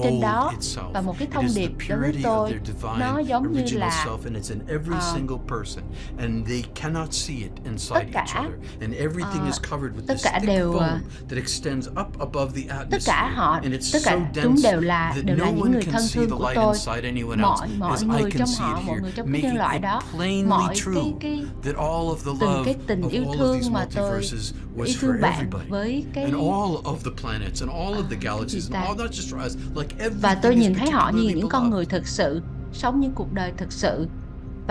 Speaker 2: trên
Speaker 4: gold
Speaker 2: đó.
Speaker 4: itself.
Speaker 2: Và một cái
Speaker 4: It
Speaker 2: thông
Speaker 4: is the
Speaker 2: điệp đối với
Speaker 4: purity of
Speaker 2: tôi,
Speaker 4: their
Speaker 2: nó
Speaker 4: divine
Speaker 2: giống như
Speaker 4: original
Speaker 2: là
Speaker 4: self, and it's in every
Speaker 2: ờ,
Speaker 4: single person, and they cannot see it
Speaker 2: tất
Speaker 4: inside each
Speaker 2: cả
Speaker 4: other, and everything
Speaker 2: ờ,
Speaker 4: is covered with
Speaker 2: tất
Speaker 4: this
Speaker 2: cả
Speaker 4: thick
Speaker 2: đều ờ,
Speaker 4: foam that extends up above the
Speaker 2: tất cả
Speaker 4: atmosphere,
Speaker 2: họ
Speaker 4: and it's
Speaker 2: tất
Speaker 4: so
Speaker 2: cả chúng
Speaker 4: dense
Speaker 2: đều là
Speaker 4: that
Speaker 2: đều
Speaker 4: no
Speaker 2: là những
Speaker 4: one
Speaker 2: người
Speaker 4: can
Speaker 2: thân
Speaker 4: see
Speaker 2: thương
Speaker 4: the
Speaker 2: của
Speaker 4: light
Speaker 2: tôi.
Speaker 4: inside anyone else,
Speaker 2: Mọi mọi
Speaker 4: as I
Speaker 2: người
Speaker 4: can
Speaker 2: trong
Speaker 4: see
Speaker 2: họ,
Speaker 4: it
Speaker 2: mọi
Speaker 4: here,
Speaker 2: người trong cái nhân
Speaker 4: making
Speaker 2: loại
Speaker 4: it
Speaker 2: đó,
Speaker 4: plainly
Speaker 2: mọi
Speaker 4: true
Speaker 2: cái cái
Speaker 4: that all of the
Speaker 2: từng
Speaker 4: love
Speaker 2: cái tình
Speaker 4: of
Speaker 2: yêu
Speaker 4: all of these
Speaker 2: thương mà tôi
Speaker 4: multiverses was
Speaker 2: yêu
Speaker 4: for
Speaker 2: thương bạn
Speaker 4: everybody,
Speaker 2: với cái
Speaker 4: and all of the planets, and all of the
Speaker 2: à, cái gì
Speaker 4: galaxies, and
Speaker 2: ta?
Speaker 4: all, not just for us, like
Speaker 2: Và tôi
Speaker 4: everything is
Speaker 2: nhìn thấy họ như
Speaker 4: particularly
Speaker 2: những con người
Speaker 4: beloved.
Speaker 2: thực sự, sống những cuộc đời thực sự.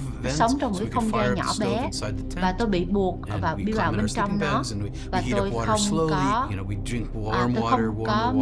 Speaker 2: nó sống trong một cái không gian nhỏ bé và tôi bị buộc và đi vào bên trong nó và tôi không có à, tôi không có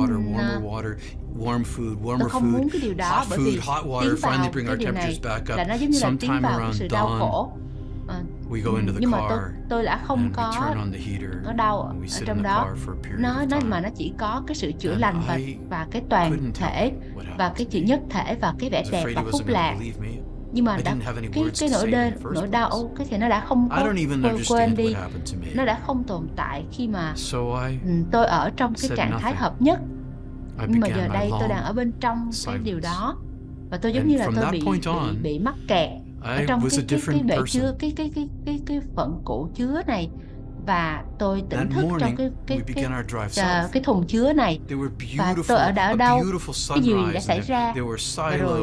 Speaker 2: tôi không muốn cái điều đó bởi vì tiến vào cái điều này là nó giống như là tiến vào cái sự đau khổ. À, nhưng mà tôi tôi đã không có có đau ở trong đó, nó nó mà nó chỉ có cái sự chữa lành và và cái toàn thể và cái sự nhất thể và cái vẻ đẹp và phúc lạc. Nhưng mà đã, cái, cái nỗi đau, nỗi đau cái thì nó đã không có tôi quên đi, nó đã không tồn tại khi mà tôi ở trong cái trạng thái hợp nhất. Nhưng mà giờ đây tôi đang ở bên trong cái điều đó, và tôi giống như là tôi bị bị, bị mắc kẹt ở trong cái cái cái bể chứa, cái cái cái cái cái phận cụ chứa này, và tôi tỉnh thức trong cái cái cái cái, cái thùng chứa này. Và tôi ở đã ở đâu, cái gì đã xảy ra, và rồi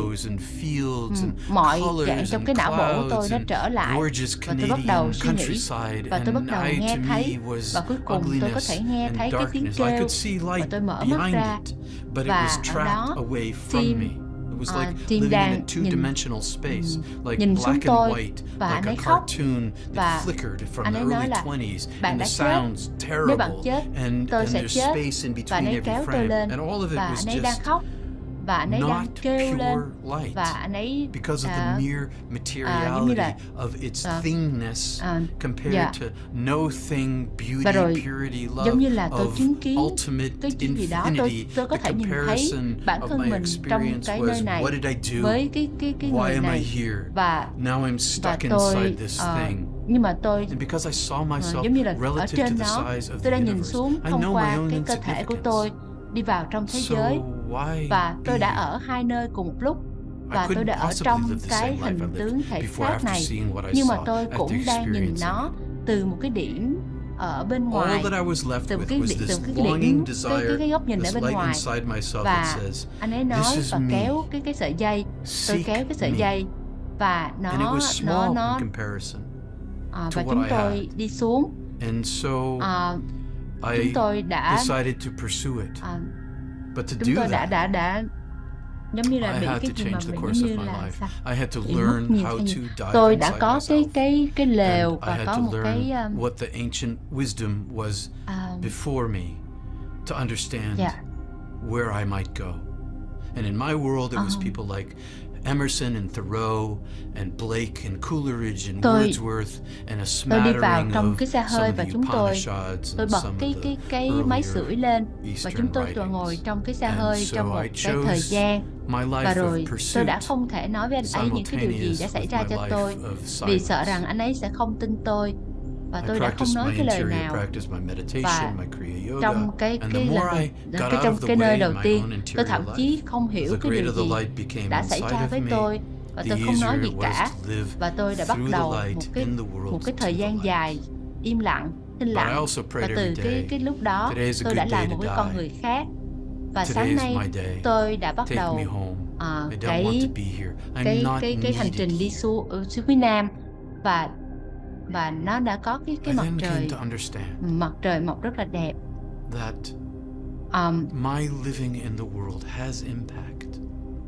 Speaker 2: mọi dạng trong cái não bộ của tôi nó trở lại, và tôi bắt đầu suy nghĩ, và tôi bắt đầu nghe thấy, và cuối cùng tôi có thể nghe thấy cái tiếng kêu, và tôi mở mắt ra, và ở đó tim
Speaker 4: It was like
Speaker 2: uh, Tim
Speaker 4: living in a
Speaker 2: đang
Speaker 4: two-dimensional space, like
Speaker 2: nhìn
Speaker 4: black
Speaker 2: xuống
Speaker 4: and
Speaker 2: tôi,
Speaker 4: white,
Speaker 2: và
Speaker 4: like
Speaker 2: anh
Speaker 4: a
Speaker 2: ấy khóc,
Speaker 4: cartoon
Speaker 2: và
Speaker 4: that flickered from
Speaker 2: anh
Speaker 4: the
Speaker 2: ấy nói
Speaker 4: early
Speaker 2: là
Speaker 4: twenties,
Speaker 2: bạn
Speaker 4: and
Speaker 2: đã
Speaker 4: the
Speaker 2: chết,
Speaker 4: sounds
Speaker 2: nếu bạn
Speaker 4: terrible,
Speaker 2: chết
Speaker 4: and,
Speaker 2: tôi
Speaker 4: and
Speaker 2: sẽ
Speaker 4: there's
Speaker 2: chết,
Speaker 4: space in
Speaker 2: và
Speaker 4: between
Speaker 2: anh ấy
Speaker 4: every
Speaker 2: kéo tôi
Speaker 4: frame,
Speaker 2: lên,
Speaker 4: and all of it
Speaker 2: và
Speaker 4: was
Speaker 2: anh ấy đang
Speaker 4: just
Speaker 2: khóc, và anh ấy đang
Speaker 4: not
Speaker 2: kêu lên,
Speaker 4: pure light,
Speaker 2: và anh ấy
Speaker 4: because of
Speaker 2: uh,
Speaker 4: the mere
Speaker 2: uh,
Speaker 4: materiality
Speaker 2: là,
Speaker 4: of its
Speaker 2: uh,
Speaker 4: thingness
Speaker 2: uh,
Speaker 4: compared
Speaker 2: yeah.
Speaker 4: to no thing, beauty,
Speaker 2: Và rồi,
Speaker 4: purity,
Speaker 2: giống
Speaker 4: love
Speaker 2: như là tôi chứng
Speaker 4: of
Speaker 2: kiến
Speaker 4: ultimate
Speaker 2: cái chuyện gì đó, tôi,
Speaker 4: infinity.
Speaker 2: tôi có
Speaker 4: The
Speaker 2: thể nhìn thấy
Speaker 4: comparison
Speaker 2: bản
Speaker 4: of
Speaker 2: thân
Speaker 4: my
Speaker 2: mình trong
Speaker 4: experience
Speaker 2: cái nơi
Speaker 4: was,
Speaker 2: này
Speaker 4: what did I do?
Speaker 2: với cái cái cái
Speaker 4: Why
Speaker 2: người
Speaker 4: am I
Speaker 2: này,
Speaker 4: here?
Speaker 2: và
Speaker 4: Now I'm
Speaker 2: và
Speaker 4: stuck
Speaker 2: tôi
Speaker 4: inside this
Speaker 2: uh,
Speaker 4: thing.
Speaker 2: nhưng mà tôi
Speaker 4: And because I saw
Speaker 2: uh,
Speaker 4: myself
Speaker 2: giống như là ở
Speaker 4: relative to
Speaker 2: trên
Speaker 4: the
Speaker 2: đó,
Speaker 4: size of
Speaker 2: tôi
Speaker 4: the
Speaker 2: đã nhìn
Speaker 4: universe,
Speaker 2: xuống
Speaker 4: I
Speaker 2: thông
Speaker 4: know my
Speaker 2: qua
Speaker 4: own
Speaker 2: cái cơ thể của
Speaker 4: insignificance.
Speaker 2: tôi đi vào trong thế
Speaker 4: So
Speaker 2: giới,
Speaker 4: why
Speaker 2: và tôi đã
Speaker 4: be
Speaker 2: ở hai nơi cùng một lúc, và
Speaker 4: I
Speaker 2: tôi đã
Speaker 4: couldn't
Speaker 2: ở
Speaker 4: possibly
Speaker 2: trong
Speaker 4: live the
Speaker 2: cái
Speaker 4: same life I
Speaker 2: hình
Speaker 4: lived
Speaker 2: tướng thể
Speaker 4: before
Speaker 2: xác
Speaker 4: after
Speaker 2: này,
Speaker 4: seeing what I
Speaker 2: nhưng mà
Speaker 4: saw,
Speaker 2: tôi
Speaker 4: after
Speaker 2: cũng đang nhìn
Speaker 4: experiencing
Speaker 2: nó
Speaker 4: it.
Speaker 2: từ một cái điểm ở bên
Speaker 4: All
Speaker 2: ngoài,
Speaker 4: that I was left
Speaker 2: từ
Speaker 4: with
Speaker 2: cái
Speaker 4: was
Speaker 2: điểm, từ
Speaker 4: this
Speaker 2: cái điểm,
Speaker 4: longing
Speaker 2: cái,
Speaker 4: desire,
Speaker 2: cái, cái góc nhìn ở
Speaker 4: this
Speaker 2: bên
Speaker 4: light
Speaker 2: ngoài,
Speaker 4: inside myself that
Speaker 2: và
Speaker 4: says,
Speaker 2: anh ấy
Speaker 4: "This
Speaker 2: nói
Speaker 4: is
Speaker 2: và
Speaker 4: me.
Speaker 2: kéo cái cái sợi dây, tôi
Speaker 4: Seek
Speaker 2: kéo cái sợi
Speaker 4: me."
Speaker 2: dây, và nó
Speaker 4: And it was
Speaker 2: nó
Speaker 4: small
Speaker 2: nó
Speaker 4: in comparison
Speaker 2: à,
Speaker 4: to
Speaker 2: và
Speaker 4: what
Speaker 2: chúng
Speaker 4: I
Speaker 2: tôi
Speaker 4: had.
Speaker 2: đi xuống,
Speaker 4: And so
Speaker 2: à, chúng
Speaker 4: I
Speaker 2: tôi đã
Speaker 4: decided to pursue it.
Speaker 2: à,
Speaker 4: But to
Speaker 2: chúng
Speaker 4: do
Speaker 2: tôi đã
Speaker 4: that,
Speaker 2: đã đã giống như là
Speaker 4: I
Speaker 2: bị
Speaker 4: had
Speaker 2: cái
Speaker 4: to
Speaker 2: gì mà
Speaker 4: change the
Speaker 2: mình
Speaker 4: course
Speaker 2: giống
Speaker 4: of
Speaker 2: như
Speaker 4: my
Speaker 2: là
Speaker 4: life.
Speaker 2: sao?
Speaker 4: I had to
Speaker 2: Bị mất
Speaker 4: learn
Speaker 2: nhiều
Speaker 4: how
Speaker 2: hay gì.
Speaker 4: to dive
Speaker 2: Tôi đã
Speaker 4: inside
Speaker 2: có cái
Speaker 4: myself.
Speaker 2: cái cái lều
Speaker 4: And I
Speaker 2: và
Speaker 4: had
Speaker 2: có
Speaker 4: to
Speaker 2: một
Speaker 4: learn
Speaker 2: cái um,
Speaker 4: what the ancient wisdom was
Speaker 2: um,
Speaker 4: before me to understand
Speaker 2: yeah.
Speaker 4: where I might go. And in my world, it was
Speaker 2: Um,
Speaker 4: people like Emerson and Thoreau and Blake and Coleridge and
Speaker 2: tôi,
Speaker 4: Wordsworth and a
Speaker 2: tôi đi vào
Speaker 4: smattering
Speaker 2: trong
Speaker 4: of
Speaker 2: cái xe
Speaker 4: some
Speaker 2: hơi,
Speaker 4: of
Speaker 2: và
Speaker 4: the
Speaker 2: chúng tôi
Speaker 4: Upanishads
Speaker 2: tôi
Speaker 4: and
Speaker 2: bật
Speaker 4: some
Speaker 2: cái
Speaker 4: of
Speaker 2: cái
Speaker 4: the
Speaker 2: cái máy
Speaker 4: earlier
Speaker 2: sưởi lên, và
Speaker 4: Eastern
Speaker 2: chúng tôi tôi ngồi
Speaker 4: writings.
Speaker 2: trong cái xe
Speaker 4: And
Speaker 2: hơi
Speaker 4: so
Speaker 2: trong một
Speaker 4: I
Speaker 2: cái thời
Speaker 4: chose
Speaker 2: gian,
Speaker 4: my life
Speaker 2: và
Speaker 4: of
Speaker 2: rồi tôi
Speaker 4: pursuit
Speaker 2: đã không thể nói với anh ấy những cái điều gì đã
Speaker 4: simultaneous
Speaker 2: xảy
Speaker 4: with
Speaker 2: ra
Speaker 4: my
Speaker 2: cho
Speaker 4: life
Speaker 2: tôi,
Speaker 4: of
Speaker 2: vì sợ
Speaker 4: silence.
Speaker 2: rằng anh ấy sẽ không tin tôi, và
Speaker 4: I
Speaker 2: tôi đã không
Speaker 4: practiced
Speaker 2: nói
Speaker 4: my
Speaker 2: cái lời
Speaker 4: interior
Speaker 2: nào.
Speaker 4: practice, my
Speaker 2: Và
Speaker 4: meditation, my Kriya Yoga,
Speaker 2: trong cái
Speaker 4: and
Speaker 2: cái
Speaker 4: the
Speaker 2: lần
Speaker 4: more I
Speaker 2: đầu,
Speaker 4: got
Speaker 2: cái
Speaker 4: out
Speaker 2: trong
Speaker 4: of the
Speaker 2: cái nơi
Speaker 4: way
Speaker 2: đầu
Speaker 4: in my
Speaker 2: tiên,
Speaker 4: own
Speaker 2: tôi
Speaker 4: interior
Speaker 2: thậm chí
Speaker 4: life,
Speaker 2: không hiểu
Speaker 4: the
Speaker 2: cái điều
Speaker 4: greater the
Speaker 2: gì
Speaker 4: light became
Speaker 2: đã xảy
Speaker 4: inside
Speaker 2: ra
Speaker 4: of
Speaker 2: với
Speaker 4: me,
Speaker 2: tôi, và
Speaker 4: the
Speaker 2: tôi không nói
Speaker 4: easier
Speaker 2: gì
Speaker 4: it was
Speaker 2: cả,
Speaker 4: to live
Speaker 2: và tôi đã bắt
Speaker 4: through
Speaker 2: đầu
Speaker 4: the
Speaker 2: một
Speaker 4: light
Speaker 2: cái
Speaker 4: in the world
Speaker 2: một cái
Speaker 4: to
Speaker 2: thời
Speaker 4: the
Speaker 2: gian
Speaker 4: light.
Speaker 2: dài im lặng, thinh
Speaker 4: But I
Speaker 2: lặng,
Speaker 4: also
Speaker 2: và
Speaker 4: prayed
Speaker 2: từ
Speaker 4: every
Speaker 2: cái
Speaker 4: day,
Speaker 2: cái lúc đó
Speaker 4: "Today is a
Speaker 2: tôi đã
Speaker 4: good
Speaker 2: là
Speaker 4: day
Speaker 2: một
Speaker 4: to
Speaker 2: cái con
Speaker 4: die.
Speaker 2: người khác, và
Speaker 4: Today
Speaker 2: sáng
Speaker 4: is
Speaker 2: nay
Speaker 4: my day.
Speaker 2: tôi đã bắt
Speaker 4: Take
Speaker 2: đầu
Speaker 4: me home.
Speaker 2: uh,
Speaker 4: I don't want
Speaker 2: cái
Speaker 4: to be here. I'm
Speaker 2: cái
Speaker 4: not
Speaker 2: cái cái hành
Speaker 4: needed
Speaker 2: trình đi
Speaker 4: here."
Speaker 2: xuống uh, xuống phía nam, và và nó đã có cái cái
Speaker 4: I
Speaker 2: mặt
Speaker 4: then came
Speaker 2: trời
Speaker 4: to understand
Speaker 2: mặt trời mọc rất là đẹp.
Speaker 4: that
Speaker 2: Um,
Speaker 4: my living in the world has impact.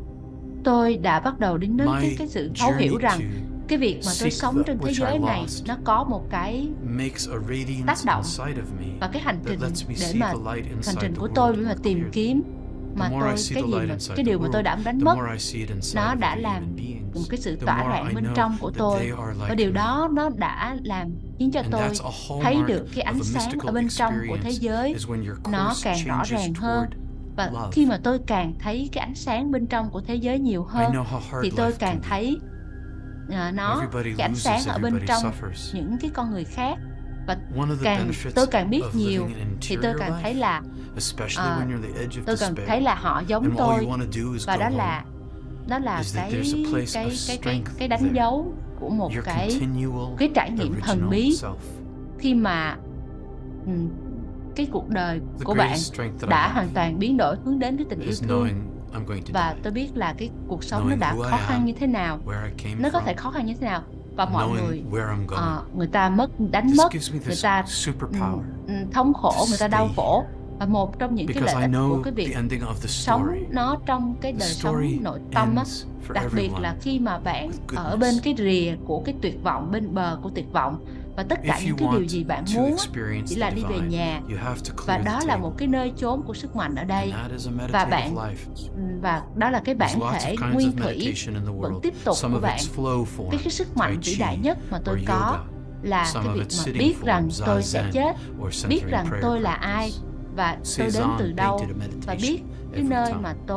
Speaker 2: tôi đã bắt đầu đến đến
Speaker 4: My
Speaker 2: cái cái sự thấu hiểu
Speaker 4: journey
Speaker 2: rằng
Speaker 4: to
Speaker 2: cái việc mà tôi
Speaker 4: seek
Speaker 2: sống
Speaker 4: that
Speaker 2: trên thế
Speaker 4: which
Speaker 2: giới
Speaker 4: I
Speaker 2: này
Speaker 4: lost
Speaker 2: nó có một cái
Speaker 4: makes a radiance
Speaker 2: tác động,
Speaker 4: inside of me
Speaker 2: và cái hành
Speaker 4: that
Speaker 2: trình
Speaker 4: lets me
Speaker 2: để
Speaker 4: see
Speaker 2: mà
Speaker 4: the light
Speaker 2: hành
Speaker 4: inside
Speaker 2: trình
Speaker 4: the
Speaker 2: của tôi để
Speaker 4: world
Speaker 2: mà
Speaker 4: more
Speaker 2: tìm
Speaker 4: clearly.
Speaker 2: kiếm mà
Speaker 4: The more
Speaker 2: tôi
Speaker 4: I see
Speaker 2: cái
Speaker 4: the
Speaker 2: gì
Speaker 4: light
Speaker 2: mà
Speaker 4: inside
Speaker 2: cái
Speaker 4: the
Speaker 2: điều mà tôi
Speaker 4: world,
Speaker 2: đã đánh
Speaker 4: the
Speaker 2: mất,
Speaker 4: more I see it inside
Speaker 2: nó
Speaker 4: of
Speaker 2: đã
Speaker 4: the
Speaker 2: làm
Speaker 4: human beings,
Speaker 2: một cái sự
Speaker 4: the
Speaker 2: tỏa
Speaker 4: more
Speaker 2: rạng
Speaker 4: I
Speaker 2: bên
Speaker 4: know
Speaker 2: trong của
Speaker 4: that
Speaker 2: tôi,
Speaker 4: they are
Speaker 2: và
Speaker 4: like
Speaker 2: điều
Speaker 4: me.
Speaker 2: đó nó đã làm khiến cho
Speaker 4: And
Speaker 2: tôi
Speaker 4: that's a
Speaker 2: thấy
Speaker 4: hallmark
Speaker 2: được cái
Speaker 4: of
Speaker 2: ánh
Speaker 4: a
Speaker 2: sáng ở
Speaker 4: mystical
Speaker 2: bên trong của thế
Speaker 4: experience
Speaker 2: giới
Speaker 4: is when your
Speaker 2: nó
Speaker 4: course
Speaker 2: càng rõ
Speaker 4: changes
Speaker 2: ràng hơn,
Speaker 4: toward
Speaker 2: và
Speaker 4: love.
Speaker 2: khi mà tôi càng thấy cái ánh sáng bên trong của thế giới nhiều
Speaker 4: I
Speaker 2: hơn,
Speaker 4: know how hard
Speaker 2: thì tôi
Speaker 4: life
Speaker 2: càng
Speaker 4: can be.
Speaker 2: thấy à, nó
Speaker 4: Everybody
Speaker 2: cái ánh
Speaker 4: loses,
Speaker 2: sáng ở bên
Speaker 4: everybody
Speaker 2: trong
Speaker 4: suffers.
Speaker 2: những cái con người khác, và
Speaker 4: One of the
Speaker 2: càng
Speaker 4: benefits
Speaker 2: tôi càng biết
Speaker 4: of
Speaker 2: nhiều
Speaker 4: living an
Speaker 2: thì tôi
Speaker 4: interior
Speaker 2: càng thấy
Speaker 4: life,
Speaker 2: là
Speaker 4: especially
Speaker 2: à,
Speaker 4: when you're on the edge of
Speaker 2: tôi càng
Speaker 4: despair,
Speaker 2: thấy là họ giống
Speaker 4: and all
Speaker 2: tôi,
Speaker 4: you want to do is
Speaker 2: và
Speaker 4: go
Speaker 2: đó
Speaker 4: home,
Speaker 2: là đó là
Speaker 4: is that
Speaker 2: cái
Speaker 4: there's a place
Speaker 2: cái
Speaker 4: of
Speaker 2: cái cái
Speaker 4: strength
Speaker 2: cái đánh
Speaker 4: there.
Speaker 2: dấu của một
Speaker 4: Your
Speaker 2: cái
Speaker 4: continual,
Speaker 2: cái trải nghiệm thần
Speaker 4: original
Speaker 2: bí
Speaker 4: self.
Speaker 2: khi mà ừ, cái cuộc đời
Speaker 4: The
Speaker 2: của bạn
Speaker 4: greatest strength that I
Speaker 2: đã
Speaker 4: have
Speaker 2: hoàn toàn biến đổi hướng đến cái tình yêu
Speaker 4: is
Speaker 2: thương,
Speaker 4: knowing I'm going to
Speaker 2: và
Speaker 4: die.
Speaker 2: tôi biết là cái cuộc sống nó
Speaker 4: Knowing
Speaker 2: đã
Speaker 4: who I
Speaker 2: khó khăn
Speaker 4: am,
Speaker 2: như thế nào,
Speaker 4: where I came
Speaker 2: nó có thể
Speaker 4: from,
Speaker 2: khó khăn như thế nào, và mọi
Speaker 4: knowing
Speaker 2: người
Speaker 4: where I'm going.
Speaker 2: ờ, người ta mất đánh
Speaker 4: This
Speaker 2: mất,
Speaker 4: gives me
Speaker 2: người
Speaker 4: this
Speaker 2: ta
Speaker 4: superpower
Speaker 2: ừ, ừ, thống khổ,
Speaker 4: to
Speaker 2: người ta đau
Speaker 4: stay
Speaker 2: khổ, và một trong những cái
Speaker 4: because
Speaker 2: lợi
Speaker 4: I
Speaker 2: ích của
Speaker 4: know
Speaker 2: cái
Speaker 4: the
Speaker 2: việc
Speaker 4: ending of the
Speaker 2: sống
Speaker 4: story.
Speaker 2: nó trong cái
Speaker 4: The
Speaker 2: đời sống
Speaker 4: story
Speaker 2: nội tâm á,
Speaker 4: ends for
Speaker 2: đặc biệt
Speaker 4: everyone
Speaker 2: là khi mà bạn
Speaker 4: with
Speaker 2: ở
Speaker 4: goodness.
Speaker 2: bên cái rìa của cái tuyệt vọng, bên bờ của tuyệt vọng, và tất cả
Speaker 4: If
Speaker 2: những
Speaker 4: you
Speaker 2: cái điều
Speaker 4: want
Speaker 2: gì bạn
Speaker 4: to
Speaker 2: muốn á,
Speaker 4: experience
Speaker 2: chỉ
Speaker 4: the
Speaker 2: là đi về
Speaker 4: divine,
Speaker 2: nhà,
Speaker 4: you have to
Speaker 2: và
Speaker 4: clear
Speaker 2: đó
Speaker 4: the
Speaker 2: là
Speaker 4: table.
Speaker 2: một cái nơi chốn của sức mạnh ở đây,
Speaker 4: And that is a
Speaker 2: và
Speaker 4: meditative
Speaker 2: bạn
Speaker 4: life.
Speaker 2: và đó là cái
Speaker 4: There's
Speaker 2: bản
Speaker 4: lots
Speaker 2: thể
Speaker 4: of kinds
Speaker 2: nguyên
Speaker 4: of
Speaker 2: thủy
Speaker 4: meditation in the
Speaker 2: vẫn
Speaker 4: world.
Speaker 2: tiếp tục
Speaker 4: Some
Speaker 2: của
Speaker 4: of
Speaker 2: bạn.
Speaker 4: it's flow form,
Speaker 2: Cái cái sức mạnh
Speaker 4: tai
Speaker 2: vĩ
Speaker 4: chi,
Speaker 2: đại nhất mà tôi
Speaker 4: or
Speaker 2: có
Speaker 4: yoga.
Speaker 2: là
Speaker 4: Some
Speaker 2: cái
Speaker 4: of
Speaker 2: việc
Speaker 4: it's
Speaker 2: mà
Speaker 4: sitting
Speaker 2: biết
Speaker 4: form,
Speaker 2: rằng tôi sẽ
Speaker 4: zazen,
Speaker 2: chết,
Speaker 4: or
Speaker 2: biết
Speaker 4: centering
Speaker 2: rằng
Speaker 4: prayer
Speaker 2: tôi là
Speaker 4: practice.
Speaker 2: ai và tôi đến từ
Speaker 4: Cézanne
Speaker 2: đâu,
Speaker 4: painted a
Speaker 2: và
Speaker 4: meditation
Speaker 2: biết cái
Speaker 4: every
Speaker 2: nơi
Speaker 4: time.
Speaker 2: mà tôi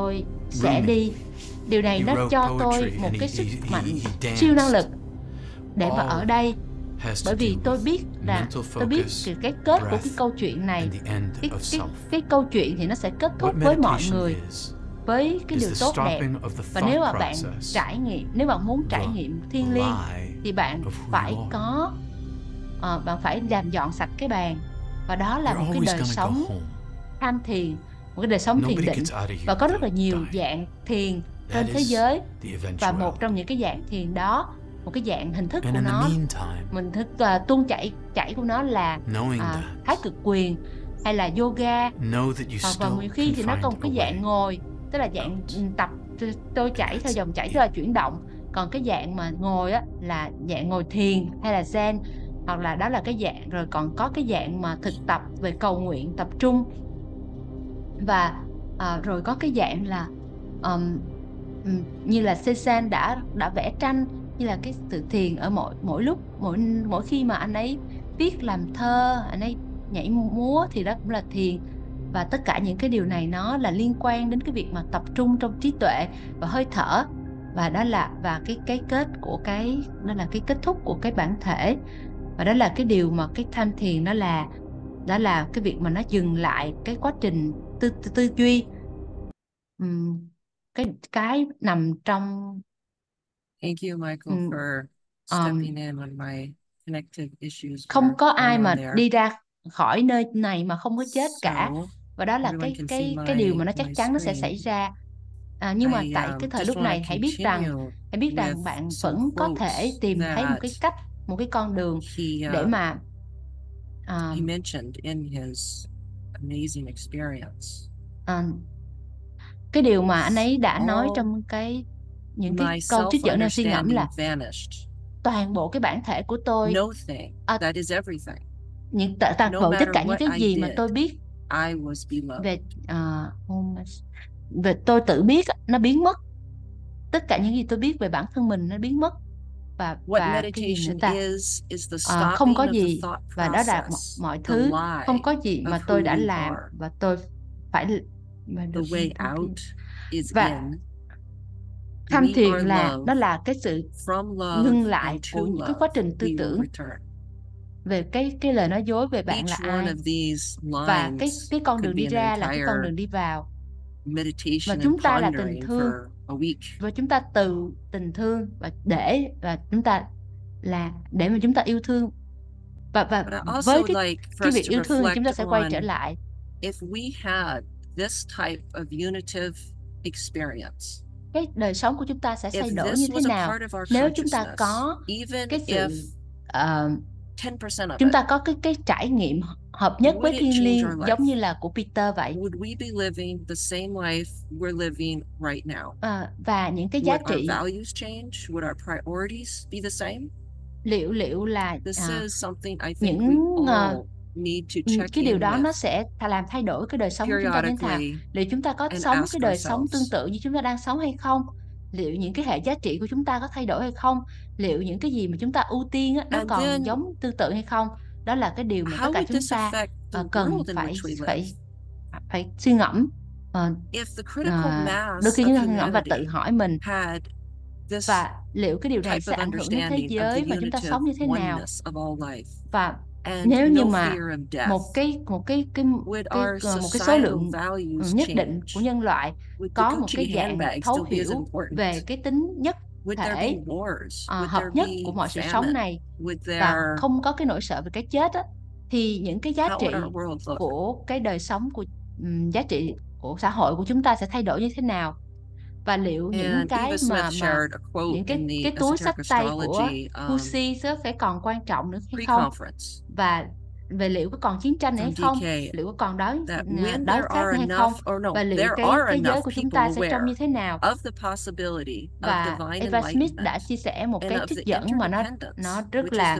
Speaker 2: sẽ đi. Điều này nó cho tôi một cái sức mạnh siêu năng lực để mà ở đây, bởi vì tôi biết là tôi biết cái kết của cái câu chuyện này, cái, cái, cái câu chuyện thì nó sẽ kết thúc với mọi người với cái điều tốt đẹp. Và nếu mà bạn trải nghiệm, nếu bạn muốn trải nghiệm thiêng liêng thì bạn phải có uh, bạn phải làm dọn sạch cái bàn, và đó là một cái đời sống tham thiền, một cái đời sống thiền định. Và có rất là nhiều dạng thiền trên thế giới, và một trong những cái dạng thiền đó, một cái dạng hình thức của nó, mình thức uh, tuôn chảy chảy của nó là uh, thái cực quyền hay là yoga, hoặc và nhiều khi thì nó có một cái dạng ngồi, tức là dạng tập trôi chảy theo dòng chảy, tức là chuyển động. Còn cái dạng mà ngồi á là dạng ngồi thiền hay là zen, hoặc là đó là cái dạng. Rồi còn có cái dạng mà thực tập về cầu nguyện, tập trung. Và à, rồi có cái dạng là um, như là Cézanne đã đã vẽ tranh, như là cái sự thiền ở mỗi mỗi lúc, mỗi mỗi khi mà anh ấy viết, làm thơ, anh ấy nhảy múa thì đó cũng là thiền. Và tất cả những cái điều này nó là liên quan đến cái việc mà tập trung trong trí tuệ và hơi thở. Và đó là và cái cái kết của cái đó là cái kết thúc của cái bản thể. Và đó là cái điều mà cái tham thiền đó là đó là cái việc mà nó dừng lại cái quá trình tư tư, tư duy. Uhm, cái cái nằm trong.
Speaker 3: Thank you, Michael, um, for stepping in when my connective issues.
Speaker 2: Không có ai mà đi ra khỏi nơi này mà không có chết cả. Và đó là cái cái cái điều mà nó chắc chắn nó sẽ xảy ra. À, nhưng mà tại cái thời lúc này hãy biết rằng hãy biết rằng bạn vẫn có thể tìm thấy một cái cách, một cái con đường để mà uh,
Speaker 3: he mentioned in his amazing experience.
Speaker 2: Uh, cái điều mà anh ấy đã nói trong cái những cái câu trích dẫn đang suy ngẫm là toàn bộ cái bản thể của tôi, uh, những toàn bộ tất cả những cái gì mà tôi biết về uh, về tôi tự biết nó biến mất. Tất cả những gì tôi biết về bản thân mình nó biến mất. Và, và cái gì nữa ta à, không có gì, và đó là mọi thứ không có gì mà tôi đã làm và tôi phải và, và tham thiền là nó là cái sự ngưng lại của những cái quá trình tư tưởng về cái cái lời nói dối về bạn là ai, và cái cái con đường đi ra là cái con đường đi vào. Và chúng ta là tình thương, và chúng ta từ tình thương và để và chúng ta là để mà chúng ta yêu thương, và và với cái, like cái việc yêu thương thì chúng ta sẽ quay trở lại.
Speaker 3: If we had this type of unitive experience,
Speaker 2: cái đời sống của chúng ta sẽ thay đổi như thế nào nếu chúng ta có cái sự uh, chúng ta có cái cái trải nghiệm hợp nhất với thiên liêng giống như là của Peter vậy.
Speaker 3: Would we be living the same life we're living right now?
Speaker 2: À, và những cái giá trị,
Speaker 3: would our values change? Would our priorities be the same?
Speaker 2: Liệu liệu là
Speaker 3: This
Speaker 2: uh,
Speaker 3: is something I think
Speaker 2: những
Speaker 3: we all
Speaker 2: uh,
Speaker 3: need to check
Speaker 2: cái điều đó
Speaker 3: with.
Speaker 2: Nó sẽ làm thay đổi cái đời sống của chúng ta như thế nào? Liệu chúng ta có sống cái đời sống tương tự như chúng ta đang sống hay không? Liệu những cái hệ giá trị của chúng ta có thay đổi hay không? Liệu những cái gì mà chúng ta ưu tiên á, nó And còn giống tương tự hay không? Đó là cái điều mà tất cả chúng ta uh, cần phải phải phải suy ngẫm. Uh, uh, đôi khi chúng ta suy ngẫm và tự hỏi mình, và liệu cái điều này sẽ ảnh hưởng đến thế giới mà chúng ta sống như thế nào? Và nếu như mà một cái một cái cái, cái một cái số lượng nhất định của nhân loại có một cái dạng thấu hiểu về cái tính nhất thể uh, hợp nhất của mọi sự sống này, và không có cái nỗi sợ về cái chết á, thì những cái giá trị của cái đời sống của um, giá trị của xã hội của chúng ta sẽ thay đổi như thế nào? Và liệu những cái mà, mà những cái cái túi xách tay của Husi sẽ còn quan trọng nữa hay không? Và về liệu có còn chiến tranh nữa hay không? Liệu có còn đói đói khát hay không? Và liệu cái thế giới của chúng ta sẽ trông như thế nào? Và Eva Smith đã chia sẻ một cái trích dẫn mà nó nó rất là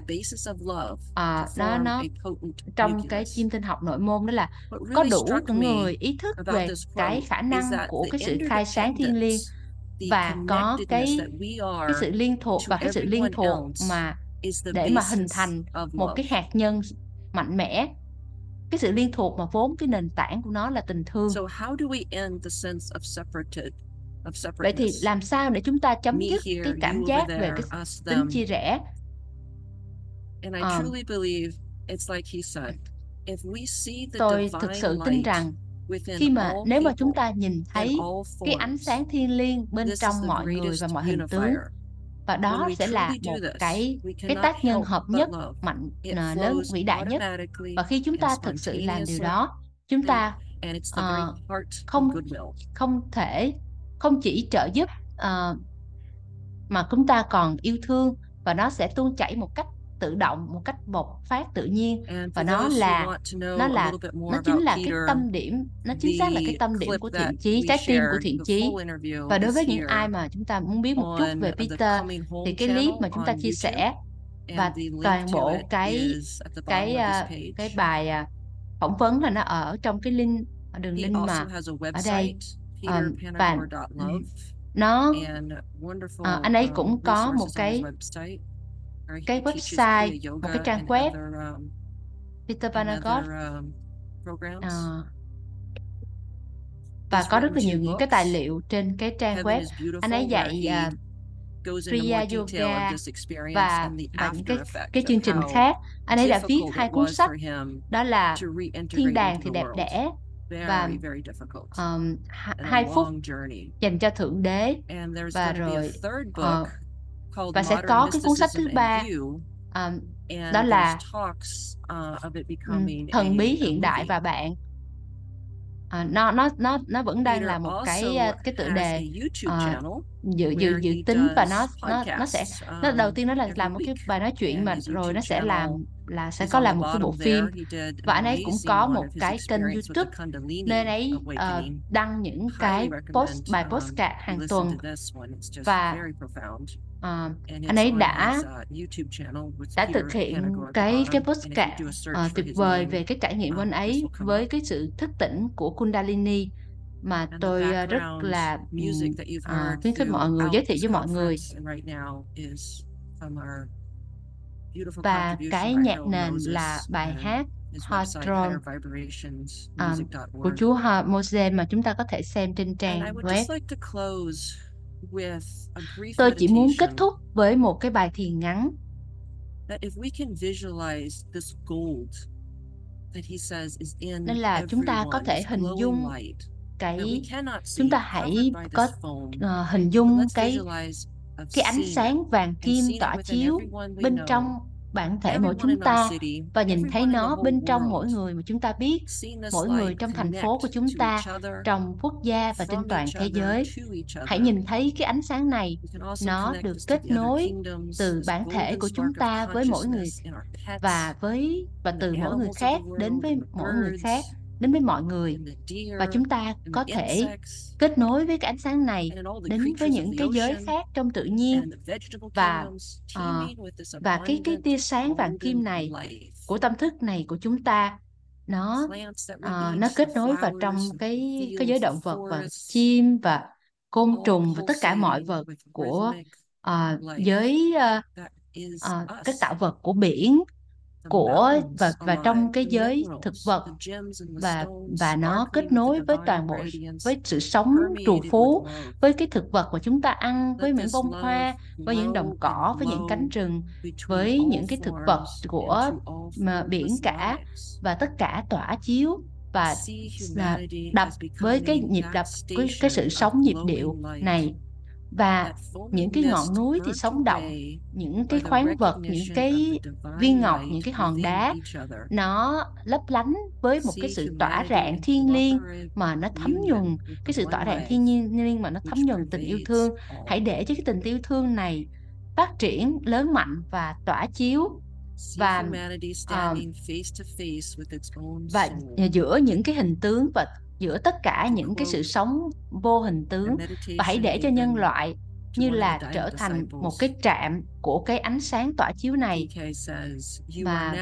Speaker 2: à, nó nó trong cái chiêm tinh học nội môn, đó là có đủ những người ý thức về cái khả năng của cái sự khai sáng thiên liêng, và có cái cái sự liên thuộc và cái sự liên thuộc mà để mà hình thành một cái hạt nhân mạnh mẽ. Cái sự liên thuộc mà vốn cái nền tảng của nó là tình thương. Vậy thì làm sao để chúng ta chấm dứt cái cảm giác về cái tính chia rẽ? Um, tôi thực sự tin rằng khi mà nếu mà chúng ta nhìn thấy cái ánh sáng thiêng liêng bên trong mọi người và mọi hình tướng, và đó sẽ là một cái cái tác nhân hợp nhất mạnh lớn vĩ đại nhất. Và khi chúng ta thực sự làm điều đó, chúng ta uh, không không thể không chỉ trợ giúp uh, mà chúng ta còn yêu thương, và nó sẽ tuôn chảy một cách tự động, một cách bộc phát tự nhiên. Và nó là nó là nó chính là cái tâm điểm, nó chính xác là cái tâm điểm của thiện chí, trái tim của thiện chí. Và đối với những ai mà chúng ta muốn biết một chút về Peter, thì cái clip mà chúng ta chia sẻ và toàn bộ cái cái uh, cái bài uh, phỏng vấn là nó ở trong cái link, đường link mà ở đây. Um, và nó uh, anh ấy cũng có một cái cái website, một cái trang web, Peter Panagot, uh, và có rất là nhiều những cái tài liệu trên cái trang web. Anh ấy dạy uh, Kriya Yoga và, và những cái, cái chương trình khác. Anh ấy đã viết hai cuốn sách, đó là Thiên đàng thì đẹp đẽ và um, hai phút dành cho Thượng Đế, và rồi uh, và sẽ có cái cuốn sách thứ ba, um, đó là um, Thần bí hiện đại và bạn. À, nó nó nó nó vẫn đang là một cái cái tựa đề uh, dự dự dự tính, và nó nó nó sẽ nó đầu tiên nó là làm một cái bài nói chuyện, mà rồi nó sẽ làm là sẽ có làm một cái bộ phim. Và anh ấy cũng có một cái kênh YouTube nơi ấy uh, đăng những cái post bài postcard hàng tuần, và uh, anh ấy đã đã thực hiện cái cái postcard uh, tuyệt vời về cái trải nghiệm của anh ấy với cái sự thức tỉnh của Kundalini, mà tôi uh, rất là uh, khuyến khích mọi người, giới thiệu với mọi người. Và cái nhạc nền là bài hát Heart Drum uh, của chú Mose mà chúng ta có thể xem trên trang web. Tôi chỉ muốn kết thúc với một cái bài thiền ngắn. Nên là chúng ta có thể hình dung cái chúng ta hãy có uh, hình dung cái cái ánh sáng vàng kim tỏa chiếu bên trong bản thể mỗi chúng ta, và nhìn thấy nó bên trong mỗi người mà chúng ta biết, mỗi người trong thành phố của chúng ta, trong quốc gia và trên toàn thế giới. Hãy nhìn thấy cái ánh sáng này, nó được kết nối từ bản thể của chúng ta với mỗi người, và với và từ mỗi người khác đến với mỗi người khác, đến với mọi người. Và chúng ta có thể kết nối với cái ánh sáng này đến với những cái giới khác trong tự nhiên, và uh, và cái cái tia sáng vàng kim này của tâm thức này của chúng ta, nó uh, nó kết nối vào trong cái cái giới động vật và chim và côn trùng và tất cả mọi vật của uh, giới uh, uh, các tạo vật của biển, của và và trong cái giới thực vật, và và nó kết nối với toàn bộ, với sự sống trù phú, với cái thực vật mà chúng ta ăn, với những bông hoa, với những đồng cỏ, với những cánh rừng, với những cái thực vật của mà biển cả, và tất cả tỏa chiếu và là đập với cái nhịp đập, cái, cái sự sống nhịp điệu này. Và những cái ngọn núi thì sống động, những cái khoáng vật, những cái viên ngọc, những cái hòn đá, nó lấp lánh với một cái sự tỏa rạng thiêng liêng mà nó thấm nhuần, cái sự tỏa rạng thiêng liêng mà nó thấm nhuần tình yêu thương. Hãy để cho cái tình yêu thương này phát triển lớn mạnh và tỏa chiếu, và uh, và giữa những cái hình tướng và giữa tất cả những cái sự sống vô hình tướng, và hãy để cho nhân loại như là trở thành một cái trạm của cái ánh sáng tỏa chiếu này. Và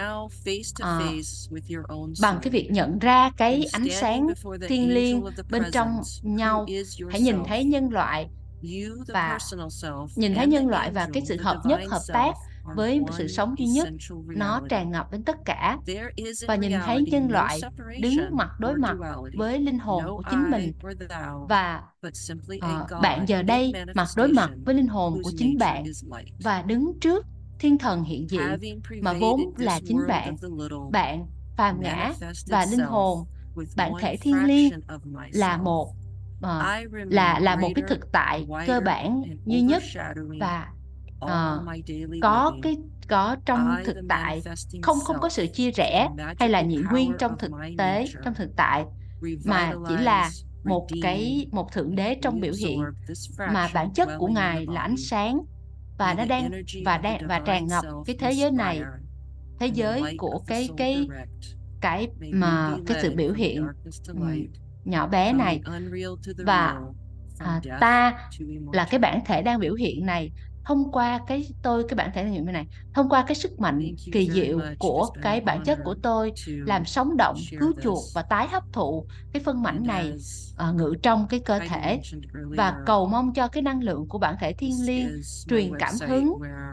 Speaker 2: uh, bằng cái việc nhận ra cái ánh sáng thiêng liêng bên trong nhau, hãy nhìn thấy nhân loại và nhìn thấy nhân loại và cái sự hợp nhất, hợp tác với sự sống duy nhất, nó tràn ngập đến tất cả. Và nhìn thấy nhân loại đứng mặt đối mặt với linh hồn của chính mình. Và uh, bạn giờ đây mặt đối mặt với linh hồn của chính bạn và đứng trước thiên thần hiện diện mà vốn là chính bạn. Bạn, phàm ngã và linh hồn, bản thể thiên liêng là một uh, là là một cái thực tại cơ bản duy nhất và uh, có cái có trong thực tại, không không có sự chia rẽ hay là nhị nguyên trong thực tế, trong thực tại, mà chỉ là một cái một thượng đế trong biểu hiện, mà bản chất của Ngài là ánh sáng và nó đang và đang và tràn ngập cái thế giới này, thế giới của cái cái cái mà cái sự biểu hiện um, nhỏ bé này. Và à, ta là cái bản thể đang biểu hiện này, thông qua cái tôi cái bản thể đang biểu hiện này thông qua cái sức mạnh kỳ diệu của cái bản chất của tôi, làm sống động, cứu chuộc và tái hấp thụ cái phân mảnh này uh, ngự trong cái cơ thể, và cầu mong cho cái năng lượng của bản thể thiên liêng truyền cảm hứng.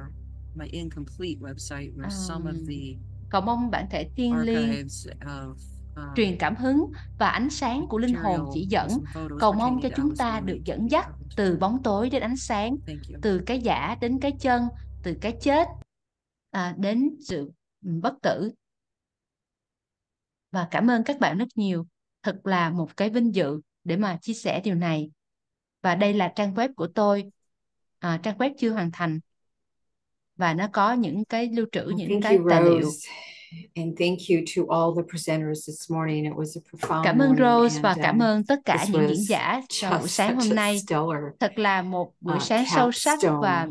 Speaker 2: Um, cầu mong bản thể thiên liêng truyền cảm hứng và ánh sáng của linh hồn chỉ dẫn. Cầu mong cho chúng ta được dẫn dắt từ bóng tối đến ánh sáng, từ cái giả đến cái chân, từ cái chết à, đến sự bất tử. Và cảm ơn các bạn rất nhiều. Thật là một cái vinh dự để mà chia sẻ điều này. Và đây là trang web của tôi. À, trang web chưa hoàn thành. Và nó có những cái lưu trữ, những
Speaker 5: Thank
Speaker 2: cái
Speaker 5: you,
Speaker 2: tài liệu.
Speaker 5: Rose. And thank you to all the presenters this morning. It was a profound
Speaker 2: Cảm ơn Rose
Speaker 5: morning,
Speaker 2: và
Speaker 5: and,
Speaker 2: cảm ơn tất cả
Speaker 5: um,
Speaker 2: những diễn giả trong buổi sáng hôm nay. Thật là một buổi sáng uh, sâu sắc và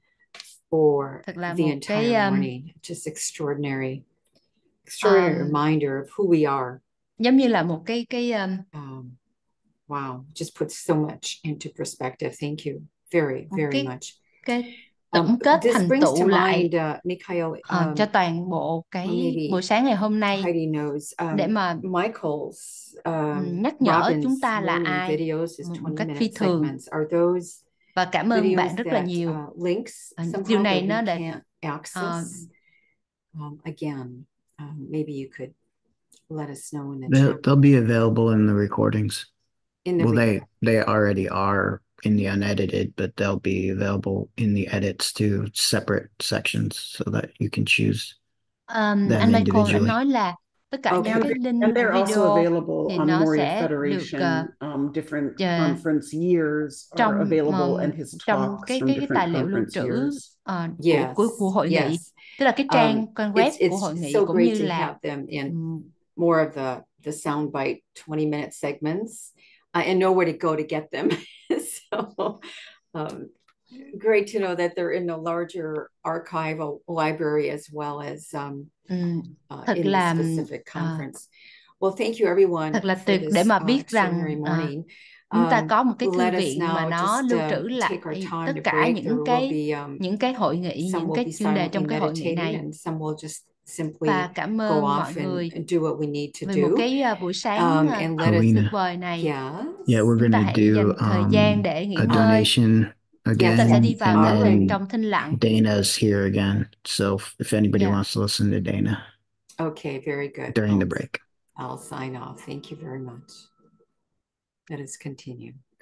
Speaker 5: for
Speaker 2: thật là
Speaker 5: the
Speaker 2: một
Speaker 5: entire
Speaker 2: cái um,
Speaker 5: morning. Just extraordinary, extraordinary
Speaker 2: um,
Speaker 5: reminder of who we are.
Speaker 2: Giống như là một cái cái um,
Speaker 5: um, wow, just puts so much into perspective. Thank you very, very
Speaker 2: cái,
Speaker 5: much.
Speaker 2: Cái tổng kết
Speaker 5: um,
Speaker 2: thành tựu lại
Speaker 5: mind, uh, Mikhail, um,
Speaker 2: uh, cho toàn bộ cái buổi sáng ngày hôm nay,
Speaker 5: knows, um,
Speaker 2: để mà
Speaker 5: Michael's, um,
Speaker 2: nhắc nhở
Speaker 5: Robin's
Speaker 2: chúng ta là ai một cách phi thường. Và cảm ơn bạn rất là nhiều.
Speaker 5: That, uh,
Speaker 2: điều này nó để
Speaker 5: uh, um, again, um, maybe you could let us know in the
Speaker 6: they'll,
Speaker 5: chat.
Speaker 6: they'll be available in the recordings.
Speaker 5: In the
Speaker 6: well,
Speaker 5: re
Speaker 6: they they already are in the unedited, but they'll be available in the edits to separate sections so that you can choose
Speaker 2: um,
Speaker 6: them
Speaker 2: anh Michael đã
Speaker 6: individually.
Speaker 2: nói là tất cả
Speaker 5: Okay.
Speaker 2: những cái link
Speaker 1: And they're also
Speaker 2: video
Speaker 1: available
Speaker 2: thì
Speaker 1: on
Speaker 2: nó
Speaker 1: Moria
Speaker 2: sẽ được
Speaker 1: Federation.
Speaker 2: uh,
Speaker 1: Um, different
Speaker 2: uh,
Speaker 1: conference years are
Speaker 2: trong
Speaker 1: available,
Speaker 2: um,
Speaker 1: and his
Speaker 2: trong
Speaker 1: talks
Speaker 2: cái
Speaker 1: from
Speaker 2: cái, cái
Speaker 1: different
Speaker 2: tài liệu lưu
Speaker 1: conference
Speaker 2: trữ
Speaker 1: years.
Speaker 2: uh,
Speaker 5: Yes,
Speaker 2: của, của của hội
Speaker 5: yes.
Speaker 2: nghị, tức là cái trang
Speaker 5: Um,
Speaker 2: con web
Speaker 5: it's, it's
Speaker 2: của hội nghị,
Speaker 5: so
Speaker 2: cũng
Speaker 5: great
Speaker 2: như
Speaker 5: to
Speaker 2: là
Speaker 5: have them in
Speaker 2: um,
Speaker 5: more of the the soundbite twenty minute segments, uh, and know where to go to get them. So um, great to know that they're in the larger archival library as well as um,
Speaker 2: um,
Speaker 5: uh,
Speaker 2: thật
Speaker 5: in
Speaker 2: là
Speaker 5: the specific
Speaker 2: uh,
Speaker 5: conference. Well, thank you everyone
Speaker 2: thật là
Speaker 5: for
Speaker 2: tuyệt
Speaker 5: this
Speaker 2: để mà
Speaker 5: uh,
Speaker 2: biết rằng
Speaker 5: extraordinary morning.
Speaker 2: uh, chúng ta
Speaker 5: Um,
Speaker 2: có một cái thư
Speaker 5: let us
Speaker 2: viện mà
Speaker 5: now
Speaker 2: nó
Speaker 5: just
Speaker 2: lưu
Speaker 5: uh,
Speaker 2: trữ lại
Speaker 5: take our time
Speaker 2: tất
Speaker 5: to
Speaker 2: cả
Speaker 5: break.
Speaker 2: những
Speaker 5: There
Speaker 2: cái
Speaker 5: will be um,
Speaker 2: những cái hội nghị,
Speaker 5: some
Speaker 2: những
Speaker 5: will
Speaker 2: cái
Speaker 5: be
Speaker 2: chuyên đề
Speaker 5: silently
Speaker 2: trong cái hội nghị
Speaker 5: meditating,
Speaker 2: này.
Speaker 5: and some will just simply
Speaker 2: Và cảm
Speaker 5: go
Speaker 2: ơn mọi
Speaker 5: off and,
Speaker 2: người
Speaker 5: and do what we need to
Speaker 2: về một
Speaker 5: do.
Speaker 2: cái uh, buổi sáng
Speaker 5: Um,
Speaker 2: uh,
Speaker 5: and let us,
Speaker 2: tuyệt vời này.
Speaker 5: yes.
Speaker 6: Yeah, we're
Speaker 2: Chúng ta
Speaker 6: gonna
Speaker 2: hãy
Speaker 6: do
Speaker 2: dành thời gian
Speaker 6: um,
Speaker 2: để nghỉ
Speaker 6: a
Speaker 2: ngơi.
Speaker 6: donation again,
Speaker 2: Chúng ta sẽ đi vào
Speaker 6: and
Speaker 2: thời
Speaker 5: All
Speaker 2: gian
Speaker 6: then
Speaker 2: trong thinh lặng.
Speaker 6: Dana's here again. So if, if anybody
Speaker 2: Yeah.
Speaker 6: wants to listen to Dana
Speaker 5: Okay, very good.
Speaker 6: during
Speaker 5: I'll,
Speaker 6: the break.
Speaker 5: I'll sign off. Thank you very much. Let us continue.